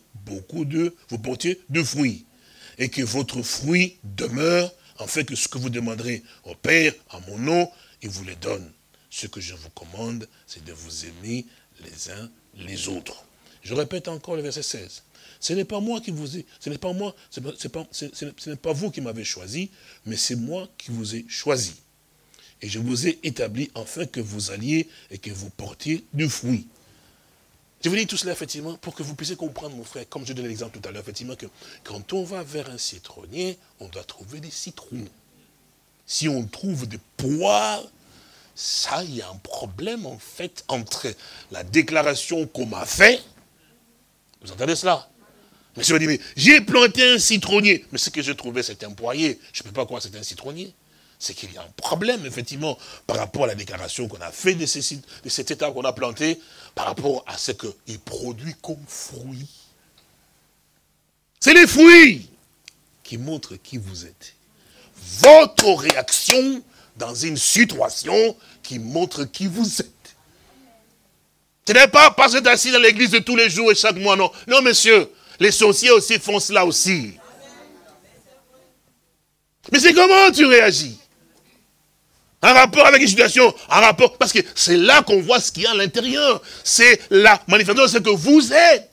B: de fruits et que votre fruit demeure, afin que ce que vous demanderez au Père en mon nom, il vous le donne. Ce que je vous commande, c'est de vous aimer les uns les autres. Je répète encore le verset 16. Ce n'est pas moi qui vous ai, ce n'est pas moi, ce n'est pas vous qui m'avez choisi, mais c'est moi qui vous ai choisi. Et je vous ai établi afin que vous alliez et que vous portiez du fruit. Je vous dis tout cela, effectivement, pour que vous puissiez comprendre, mon frère, comme je donnais l'exemple tout à l'heure, effectivement, que quand on va vers un citronnier, on doit trouver des citrons. Si on trouve des poires, ça, il y a un problème en fait entre la déclaration qu'on m'a faite. Vous entendez cela? Monsieur me dit, mais j'ai planté un citronnier. Mais ce que j'ai trouvé, c'est un poirier. Je ne peux pas croire que c'est un citronnier. C'est qu'il y a un problème, effectivement, par rapport à la déclaration qu'on a faite de cet état qu'on a planté, par rapport à ce qu'il produit comme fruit. C'est les fruits qui montrent qui vous êtes. Votre réaction dans une situation qui montre qui vous êtes. Ce n'est pas parce que tu es assis dans l'église de tous les jours et chaque mois, non. Non, monsieur, les sorciers aussi font cela aussi. Mais c'est comment tu réagis? Un rapport avec une situation, un rapport, parce que c'est là qu'on voit ce qu'il y a à l'intérieur. C'est la manifestation de ce que vous êtes.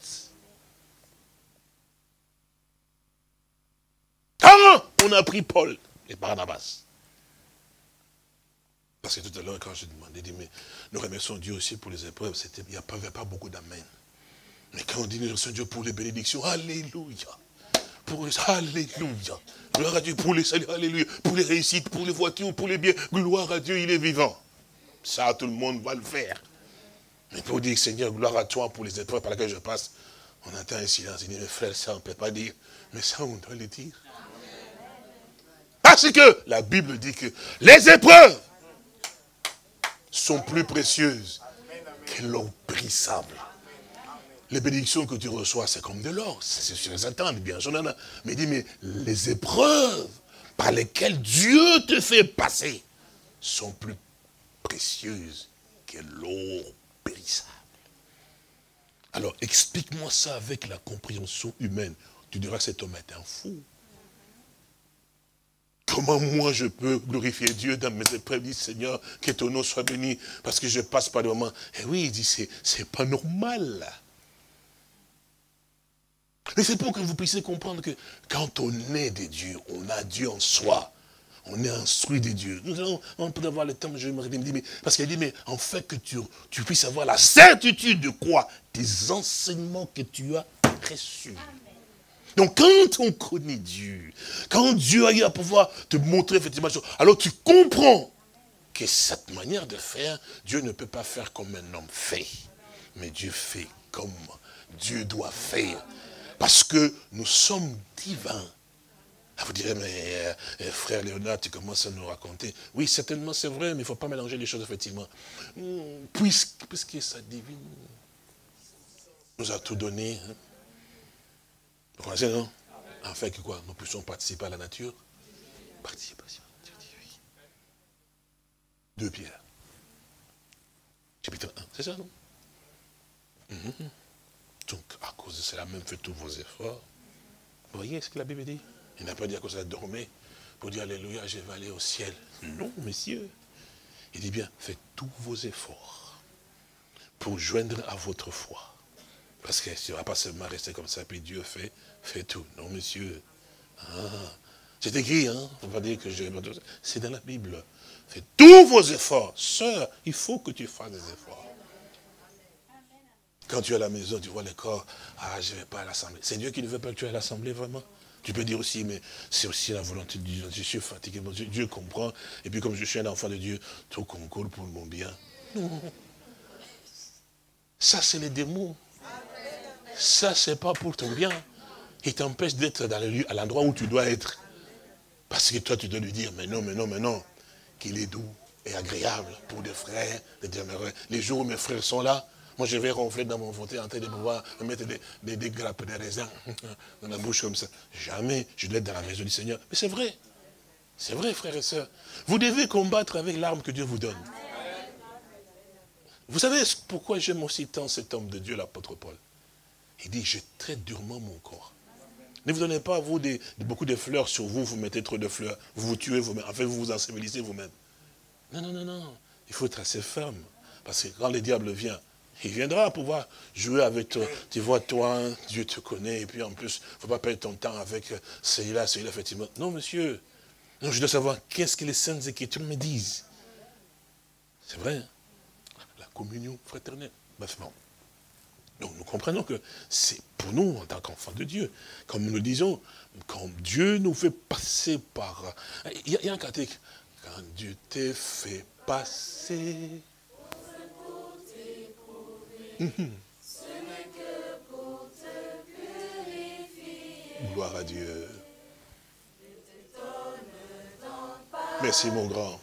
B: Quand on a pris Paul et Barnabas, parce que tout à l'heure, quand je demandais, mais nous remercions Dieu aussi pour les épreuves, il n'y avait pas beaucoup d'amen. Mais quand on dit nous remercions Dieu pour les bénédictions, alléluia. Alléluia. Gloire à Dieu pour les saluts, alléluia. Pour les réussites, pour les voitures, pour les biens. Gloire à Dieu, il est vivant. Ça, tout le monde va le faire. Mais pour dire, Seigneur, gloire à toi pour les épreuves par lesquelles je passe, on entend un silence. Il dit, mes frères, ça on ne peut pas dire. Mais ça, on doit le dire. Parce que la Bible dit que les épreuves sont plus précieuses que l'or périssable. Les bénédictions que tu reçois, c'est comme de l'or. C'est sur les attentes, bien sûr. Mais il dit, mais les épreuves par lesquelles Dieu te fait passer sont plus précieuses que l'or périssable. Alors, explique-moi ça avec la compréhension humaine. Tu diras que cet homme est un fou. Comment moi je peux glorifier Dieu dans mes épreuves? Il dit, Seigneur, que ton nom soit béni, parce que je passe par le moment. Et oui, il dit, c'est pas normal. Mais c'est pour que vous puissiez comprendre que quand on est de Dieu, on a Dieu en soi. On est instruit de Dieu. On peut avoir le temps, je me dis, mais parce qu'il dit, mais en fait que tu puisses avoir la certitude de quoi? Des enseignements que tu as reçus. Donc quand on connaît Dieu, quand Dieu a eu à pouvoir te montrer effectivement, alors tu comprends que cette manière de faire, Dieu ne peut pas faire comme un homme fait. Mais Dieu fait comme Dieu doit faire. Parce que nous sommes divins. Vous direz, mais frère Léonard, tu commences à nous raconter. Oui, certainement c'est vrai, mais il ne faut pas mélanger les choses effectivement. Puisque sa divine nous a tout donné. Hein. Vous connaissez, non? Afin que quoi? Nous puissions participer à la nature. Participation. 2 Pierre. Chapitre 1. C'est ça, non? Donc, à cause de cela, même faites tous vos efforts. Vous voyez ce que la Bible dit? Il n'a pas dit à cause de ça, dormez pour dire alléluia, je vais aller au ciel. Non, messieurs. Il dit bien, faites tous vos efforts pour joindre à votre foi. Parce que tu ne vas pas seulement rester comme ça, puis Dieu fait tout. Non, monsieur. C'est écrit, hein. On va dire que c'est dans la Bible. Faites tous vos efforts. Sœur, il faut que tu fasses des efforts. Quand tu es à la maison, tu vois le corps, je ne vais pas à l'assemblée. C'est Dieu qui ne veut pas que tu ailles à l'assemblée, vraiment. Tu peux dire aussi, mais c'est aussi la volonté de Dieu. Je suis fatigué, Dieu comprend. Et puis comme je suis un enfant de Dieu, tout concourt pour mon bien. Non. Ça, c'est les démons. Ça, c'est pas pour ton bien. Il t'empêche d'être dans le lieu, à l'endroit où tu dois être. Parce que toi, tu dois lui dire, mais non, qu'il est doux et agréable pour des frères, des demeureux. Les jours où mes frères sont là, moi, je vais ronfler dans mon fauteuil en train de pouvoir me mettre des grappes de raisin dans la bouche comme ça. Jamais je dois être dans la maison du Seigneur. Mais c'est vrai. C'est vrai, frères et sœurs. Vous devez combattre avec l'arme que Dieu vous donne. Vous savez pourquoi j'aime aussi tant cet homme de Dieu, l'apôtre Paul? Il dit, je traite durement mon corps. Ne vous donnez pas, vous, beaucoup de fleurs sur vous, vous mettez trop de fleurs, vous vous tuez vous-même, en fait, vous vous ensemelisez vous-même. Non. Il faut être assez ferme. Parce que quand le diable vient, il viendra pouvoir jouer avec toi. Tu vois, toi, Dieu te connaît, et puis en plus, il ne faut pas perdre ton temps avec celui-là, effectivement. Non, monsieur. Non, je dois savoir qu'est-ce que les Saintes Écritures me disent. C'est vrai. Hein? La communion fraternelle. Bref, bon. Donc nous comprenons que c'est pour nous, en tant qu'enfants de Dieu, comme nous le disons, quand Dieu nous fait passer par... Il y a un catholique, quand Dieu te fait passé. Gloire à Dieu. Merci mon grand.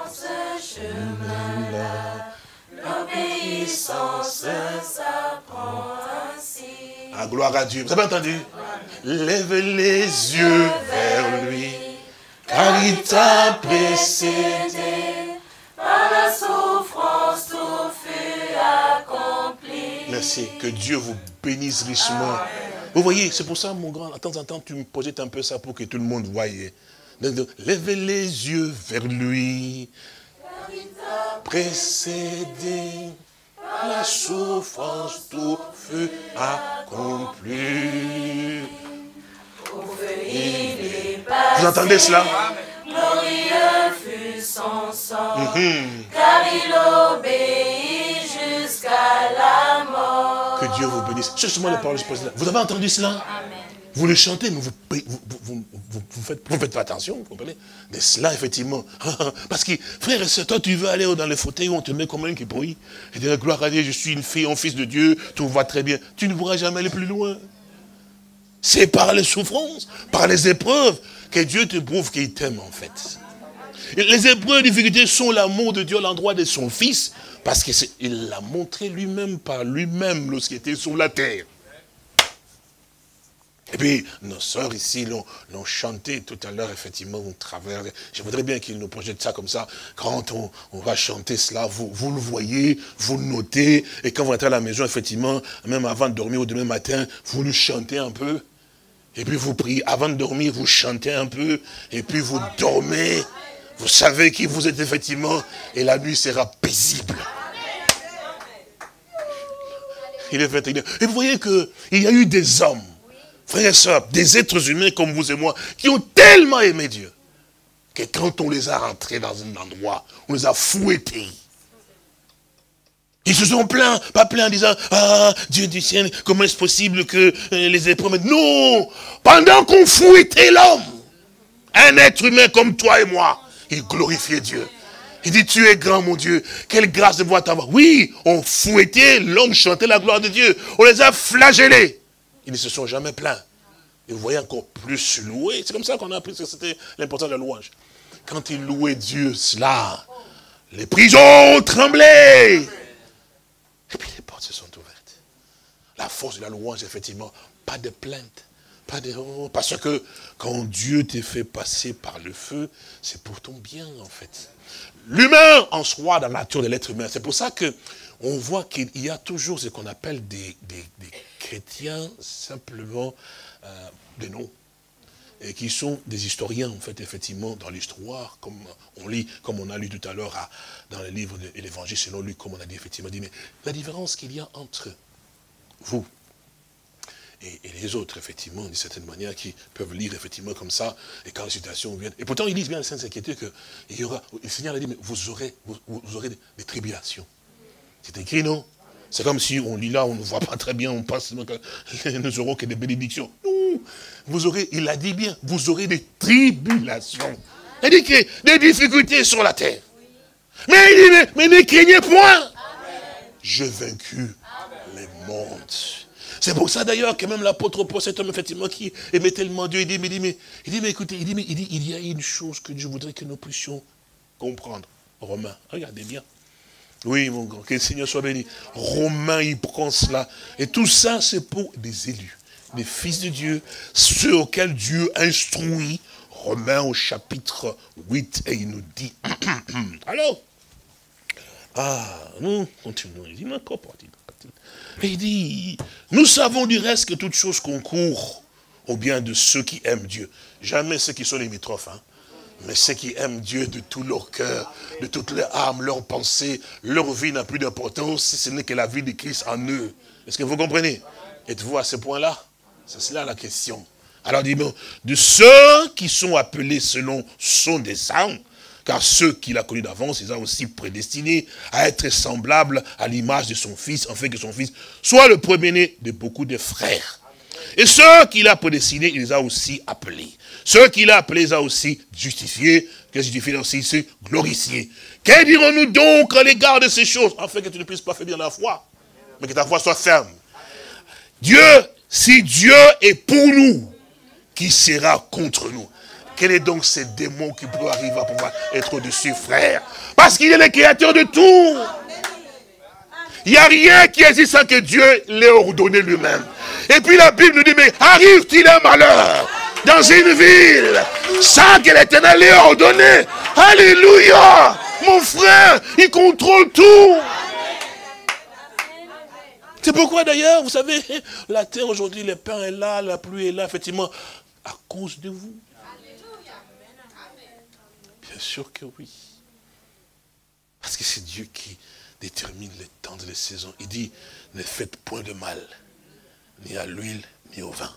C: L'obéissance s'apprend ainsi.
B: Ah, gloire à Dieu. Vous avez entendu? Lève les yeux vers lui, car il t'a précédé.
C: Par la souffrance, tout fut accompli.
B: Merci. Que Dieu vous bénisse richement. Vous voyez, c'est pour ça, mon grand, de temps en temps, tu me projettes un peu ça pour que tout le monde voie. Lève les yeux vers lui,
C: Car il t'a
B: précédé. Par la souffrance, tout fut accompli.
C: au feu, il est passé.
B: Vous entendez cela?
C: Glorieux fut son sang, car il obéit jusqu'à la mort.
B: Que Dieu vous bénisse. Justement, les paroles, je pose là. Vous avez entendu cela?
C: Amen.
B: Vous le chantez, mais vous faites pas attention, vous comprenez? Mais cela, effectivement. Parce que, frère et soeur, toi, tu veux aller dans le fauteuil où on te met comme un qui pourrit. Et dire, gloire à Dieu, je suis une fille, un fils de Dieu, tout va très bien. Tu ne pourras jamais aller plus loin. C'est par les souffrances, par les épreuves, que Dieu te prouve qu'il t'aime, en fait. Et les épreuves, les difficultés sont l'amour de Dieu à l'endroit de son Fils, parce qu'il l'a montré lui-même par lui-même lorsqu'il était sur la terre. Et puis, nos sœurs ici l'ont chanté tout à l'heure, effectivement, au travers. Je voudrais bien qu'ils nous projettent ça comme ça. Quand on va chanter cela, vous le voyez, vous le notez. Et quand vous rentrez à la maison, effectivement, même avant de dormir au demain matin, vous le chantez un peu. Et puis vous priez. Avant de dormir, vous chantez un peu. Et puis vous dormez. Vous savez qui vous êtes, effectivement. Et la nuit sera paisible. Il est 21h. Et vous voyez qu'il y a eu des hommes, frères et sœurs, des êtres humains comme vous et moi, qui ont tellement aimé Dieu, que quand on les a rentrés dans un endroit, on les a fouettés. Ils se sont plaints, pas plaints en disant, ah, Dieu du ciel, comment est-ce possible que les épreuves... Non, pendant qu'on fouettait l'homme, un être humain comme toi et moi, il glorifiait Dieu. Il dit, tu es grand, mon Dieu. Quelle grâce de pouvoir t'avoir. Oui, on fouettait, l'homme chantait la gloire de Dieu. On les a flagellés. Ils ne se sont jamais plaints. Et vous voyez encore plus louer. C'est comme ça qu'on a appris que c'était l'importance de la louange. Quand ils louaient Dieu, cela, les prisons tremblaient. Et puis les portes se sont ouvertes. La force de la louange, effectivement, pas de plainte. Pas de... Parce que quand Dieu t'est fait passer par le feu, c'est pour ton bien, en fait. L'humain en soi, dans la nature de l'être humain, c'est pour ça que on voit qu'il y a toujours ce qu'on appelle des chrétiens simplement des noms, et qui sont des historiens, en fait, effectivement, dans l'histoire, comme on a lu tout à l'heure dans le livre de l'Évangile, selon lui, comme on a dit, effectivement, dit, mais la différence qu'il y a entre vous et les autres, effectivement, d'une certaine manière, qui peuvent lire, effectivement, comme ça, et quand les situations viennent. Et pourtant, ils disent bien, les Saintes Écritures, que le Seigneur a dit, mais vous aurez des tribulations. C'est écrit, non? C'est comme si on lit là, on ne voit pas très bien, on pense, nous n'aurons que des bénédictions. Non, vous aurez, il a dit bien, vous aurez des tribulations. Il dit que des difficultés sur la terre. Mais il dit, mais ne craignez point. J'ai vaincu les mondes. C'est pour ça d'ailleurs que même l'apôtre Paul, cet homme effectivement qui aimait tellement Dieu, il dit, mais écoutez, il y a une chose que je voudrais que nous puissions comprendre. Romains, regardez bien. Oui, mon grand, que le Seigneur soit béni. Romains, il prend cela. Et tout ça, c'est pour des élus, des fils de Dieu, ceux auxquels Dieu instruit. Romains au chapitre 8, et il nous dit, alors, nous continuons, il dit, et il dit, nous savons du reste que toute chose concourt au bien de ceux qui aiment Dieu. Jamais ceux qui sont limitrophes, mais ceux qui aiment Dieu de tout leur cœur, de toute leur âme, leur pensée, leur vie n'a plus d'importance si ce n'est que la vie de Christ en eux. Est-ce que vous comprenez? Êtes-vous à ce point-là? C'est cela la question. Alors, dit bon, de ceux qui sont appelés selon son dessein, car ceux qu'il a connus d'avance, ils ont aussi prédestinés à être semblables à l'image de son Fils, afin que son Fils soit le premier-né de beaucoup de frères. Et ceux qu'il a prédestinés, il les a aussi appelés. Ceux qu'il a appelés, il les a aussi justifiés. Qu'est-ce qu'il justifié aussi, c'est glorifié. Que dirons-nous donc à l'égard de ces choses? Afin que tu ne puisses pas faiblir la foi, mais que ta foi soit ferme. Dieu, si Dieu est pour nous, qui sera contre nous? Quel est donc ce démon qui peut arriver à pouvoir être au-dessus, frère? Parce qu'il est le créateur de tout. Il n'y a rien qui existe sans que Dieu l'ait ordonné lui-même. Et puis la Bible nous dit, mais arrive-t-il un malheur dans une ville sans que l'Éternel l'ait ordonné? Alléluia! Mon frère, il contrôle tout. C'est pourquoi d'ailleurs, vous savez, la terre aujourd'hui, le pain est là, la pluie est là, effectivement, à cause de vous. Bien sûr que oui. Parce que c'est Dieu qui détermine les temps et les saisons. Il dit, ne faites point de mal, ni à l'huile, ni au vin.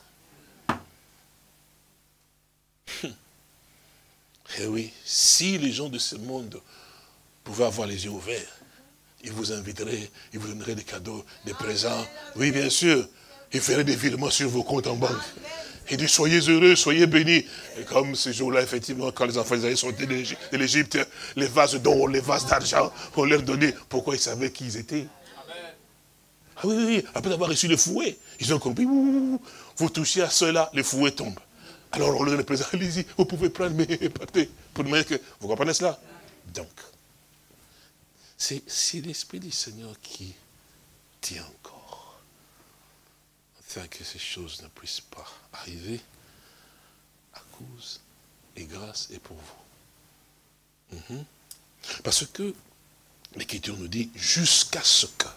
B: Et oui, si les gens de ce monde pouvaient avoir les yeux ouverts, ils vous inviteraient, ils vous donneraient des cadeaux, des présents. Oui, bien sûr, ils feraient des virements sur vos comptes en banque. Il dit, soyez heureux, soyez bénis. Et comme ce jour-là, effectivement, quand les enfants d'Israël sortaient de l'Égypte, les vases d'or, les vases d'argent, on leur donnait. Pourquoi ils savaient qui ils étaient? Ah oui, oui, après avoir reçu le fouet, ils ont compris, vous touchez à cela, le fouet tombe. Alors on leur donne le présent, allez-y, vous pouvez prendre mes pâtés. Pour demander que, vous comprenez cela? Donc, c'est l'Esprit du Seigneur qui tient encore, afin que ces choses ne puissent pas arriver à cause et grâce et pour vous. Parce que l'Écriture nous dit, jusqu'à ce que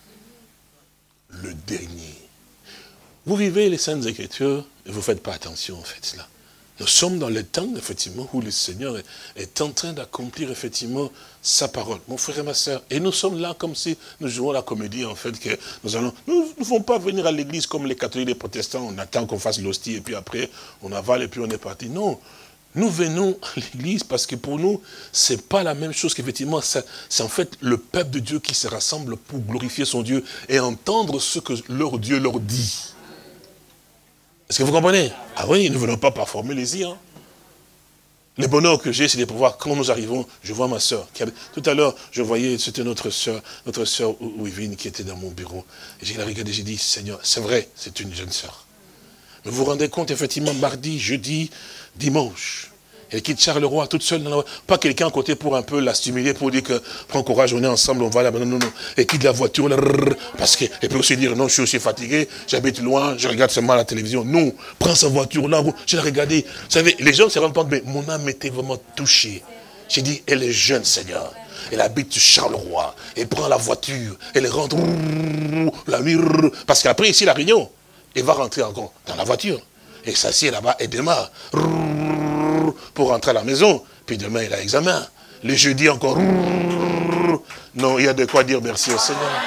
B: le dernier. Vous vivez les Saintes Écritures et vous ne faites pas attention en fait cela. Nous sommes dans le temps, effectivement, où le Seigneur est en train d'accomplir, effectivement, sa parole. Mon frère et ma soeur, et nous sommes là comme si nous jouons la comédie, en fait, que nous ne vont pas venir à l'église comme les catholiques, les protestants, on attend qu'on fasse l'hostie, et puis après, on avale, et puis on est parti. Non, nous venons à l'église parce que pour nous, c'est pas la même chose qu'effectivement, c'est en fait le peuple de Dieu qui se rassemble pour glorifier son Dieu et entendre ce que leur Dieu leur dit. Est-ce que vous comprenez? Ah oui, nous ne venons pas par formulésie. Hein. Le bonheur que j'ai, c'est de pouvoir, quand nous arrivons, je vois ma soeur. Tout à l'heure, je voyais, c'était notre soeur Ouivine qui était dans mon bureau. Et j'ai regardé, j'ai dit, Seigneur, c'est vrai, c'est une jeune soeur. Mais vous vous rendez compte, effectivement, mardi, jeudi, dimanche, elle quitte Charleroi toute seule, pas quelqu'un à côté pour un peu la stimuler, pour dire que, prends courage, on est ensemble, on va là, non, non, non. Elle quitte la voiture, parce qu'elle peut aussi dire, non, je suis aussi fatigué, j'habite loin, je regarde seulement la télévision. Non, prends sa voiture là, je l'ai regardée. Vous savez, les gens se rendent compte, mais mon âme était vraiment touchée. J'ai dit, elle est jeune, Seigneur. Elle habite Charleroi. Elle prend la voiture, elle rentre, la nuit, parce qu'après, ici, la réunion, elle va rentrer encore dans la voiture. Et s'assied là-bas et démarre. Pour rentrer à la maison. Puis demain, il a examen. Le jeudi encore. Non, il y a de quoi dire merci au Seigneur.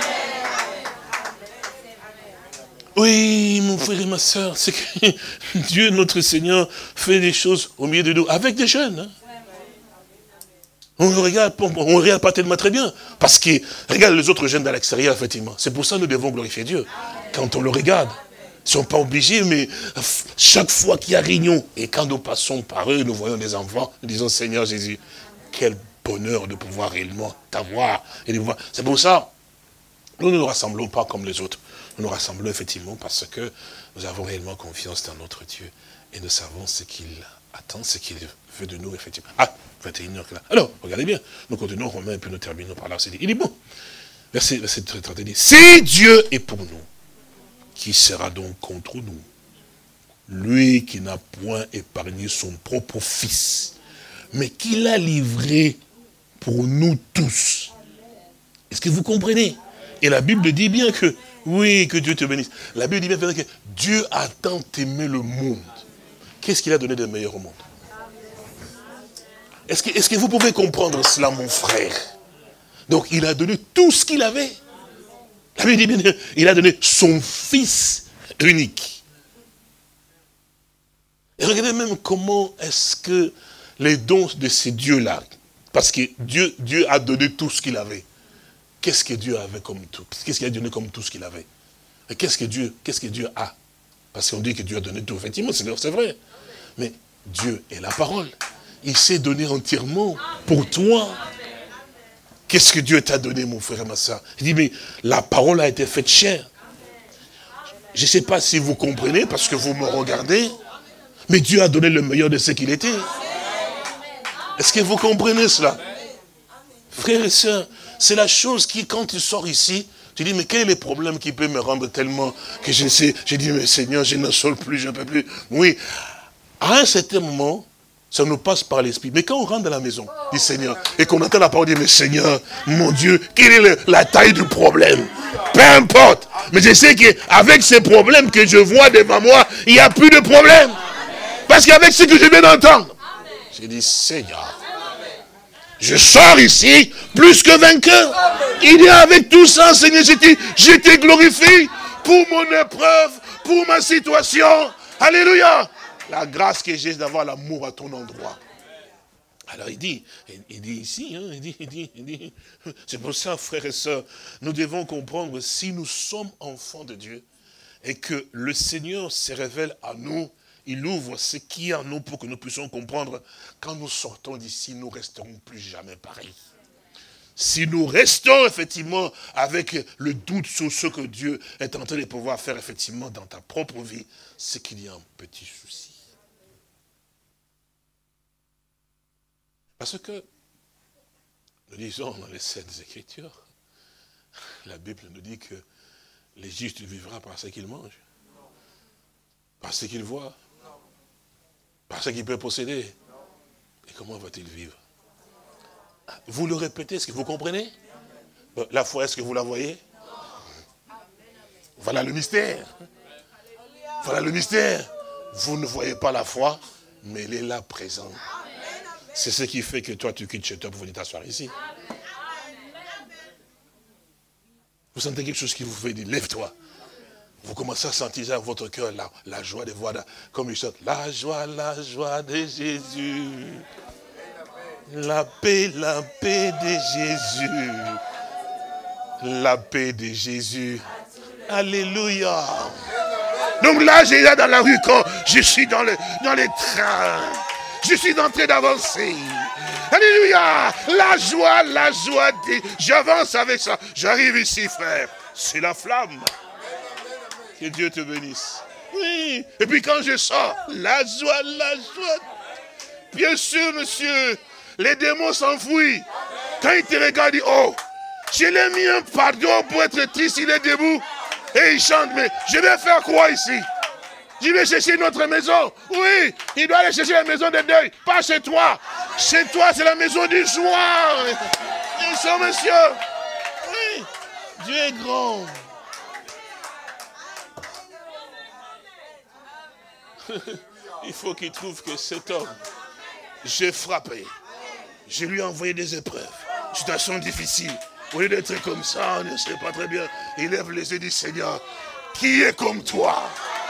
B: Oui, mon frère et ma soeur, c'est que Dieu, notre Seigneur, fait des choses au milieu de nous, avec des jeunes. Hein. On ne regarde pas tellement très bien. Parce que, regarde les autres jeunes dans l'extérieur, effectivement. C'est pour ça que nous devons glorifier Dieu. Quand on le regarde. Ils ne sont pas obligés, mais chaque fois qu'il y a réunion, et quand nous passons par eux, nous voyons des enfants, nous disons, Seigneur Jésus, quel bonheur de pouvoir réellement t'avoir. C'est pour ça, nous ne nous rassemblons pas comme les autres. Nous nous rassemblons effectivement parce que nous avons réellement confiance dans notre Dieu. Et nous savons ce qu'il attend, ce qu'il veut de nous, effectivement. Ah, 21h là. Alors, regardez bien, nous continuons Romains et puis nous terminons par là. Il est bon. Verset 30, il dit, si Dieu est pour nous, qui sera donc contre nous? Lui qui n'a point épargné son propre fils, mais qui l'a livré pour nous tous. Est-ce que vous comprenez? Et la Bible dit bien que, oui, que Dieu te bénisse. La Bible dit bien que Dieu a tant aimé le monde. Qu'est-ce qu'il a donné de meilleur au monde? Est-ce que vous pouvez comprendre cela, mon frère? Donc il a donné tout ce qu'il avait. La Bible dit bien, il a donné son fils unique. Et regardez même comment est-ce que les dons de ces dieux-là, parce que Dieu a donné tout ce qu'il avait. Qu'est-ce que Dieu avait comme tout? Qu'est-ce qu'il a donné comme tout ce qu'il avait? Et qu'est-ce que Dieu a? Parce qu'on dit que Dieu a donné tout, effectivement, c'est vrai. Mais Dieu est la parole. Il s'est donné entièrement pour toi. Qu'est-ce que Dieu t'a donné, mon frère et ma soeur? Il dit, mais la parole a été faite chair. Je ne sais pas si vous comprenez, parce que vous me regardez, mais Dieu a donné le meilleur de ce qu'il était. Est-ce que vous comprenez cela? Frères et sœurs, c'est la chose qui, quand tu sors ici, tu dis, mais quel est le problème qui peut me rendre tellement que je sais, j'ai dit, mais Seigneur, je ne sors plus, je ne peux plus. Oui, à un certain moment, ça nous passe par l'esprit. Mais quand on rentre dans la maison, dit Seigneur, et qu'on entend la parole, dit, mais Seigneur, mon Dieu, quelle est la taille du problème? Peu importe. Mais je sais qu'avec ces problèmes que je vois devant moi, il n'y a plus de problème. Parce qu'avec ce que je viens d'entendre, j'ai dit, Seigneur, je sors ici plus que vainqueur. Il y a avec tout ça, Seigneur, je te glorifie pour mon épreuve, pour ma situation. Alléluia. La grâce que j'ai d'avoir l'amour à ton endroit. Alors il dit ici, hein, il dit, c'est pour ça, frères et sœurs, nous devons comprendre, si nous sommes enfants de Dieu, et que le Seigneur se révèle à nous, il ouvre ce qui est en nous pour que nous puissions comprendre, quand nous sortons d'ici, nous ne resterons plus jamais pareils. Si nous restons effectivement avec le doute sur ce que Dieu est en train de pouvoir faire effectivement dans ta propre vie, c'est qu'il y a un petit souci. Parce que, nous disons dans les Saintes Écritures, la Bible nous dit que les justes vivra par ce qu'ils mangent, par ce qu'ils voient, par ce qu'ils peuvent posséder. Et comment va-t-il vivre? Vous le répétez, est-ce que vous comprenez? La foi, est-ce que vous la voyez? Voilà le mystère. Voilà le mystère. Vous ne voyez pas la foi, mais elle est là présente. C'est ce qui fait que toi, tu quittes chez toi pour venir t'asseoir ici. Vous sentez quelque chose qui vous fait dire, lève-toi. Vous commencez à sentir dans votre cœur la joie de voir, comme il chante, la joie de Jésus. La paix de Jésus. La paix de Jésus. Alléluia. Donc là, j'ai là dans la rue, quand je suis dans les trains, je suis en train d'avancer. Alléluia. La joie, j'avance avec ça. J'arrive ici, frère. C'est la flamme. Que Dieu te bénisse. Oui. Et puis quand je sors, la joie. Bien sûr, monsieur, les démons s'enfuient. Quand ils te regardent, ils disent, oh, je l'ai mis un pardon pour être triste, il est debout. Et il chante, mais je vais faire quoi ici? Je vais chercher notre maison. Oui, il doit aller chercher la maison de deuil. Pas chez toi. Chez toi, c'est la maison du joie. Ils sont, monsieur. Oui, Dieu est grand. Il faut qu'il trouve que cet homme, j'ai frappé. Je lui ai envoyé des épreuves. Situation difficile. Au lieu d'être comme ça, on ne sait pas très bien. Il lève les yeux et dit, Seigneur, qui est comme toi?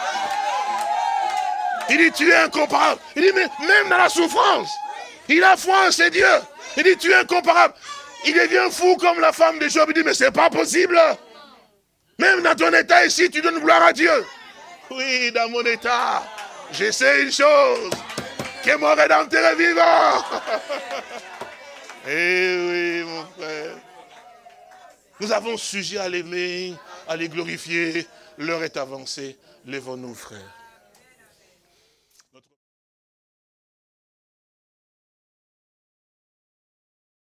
B: Il dit, tu es incomparable. Il dit, mais même dans la souffrance, il a foi en ses dieux. Il dit, tu es incomparable. Il devient fou comme la femme de Job. Il dit, mais c'est pas possible. Même dans ton état ici, tu donnes gloire à Dieu. Oui, dans mon état, je sais une chose, que mon Rédempteur est vivant. Eh oui, mon frère. Nous avons sujet à l'aimer, à les glorifier. L'heure est avancée. Lèvons-nous, frères.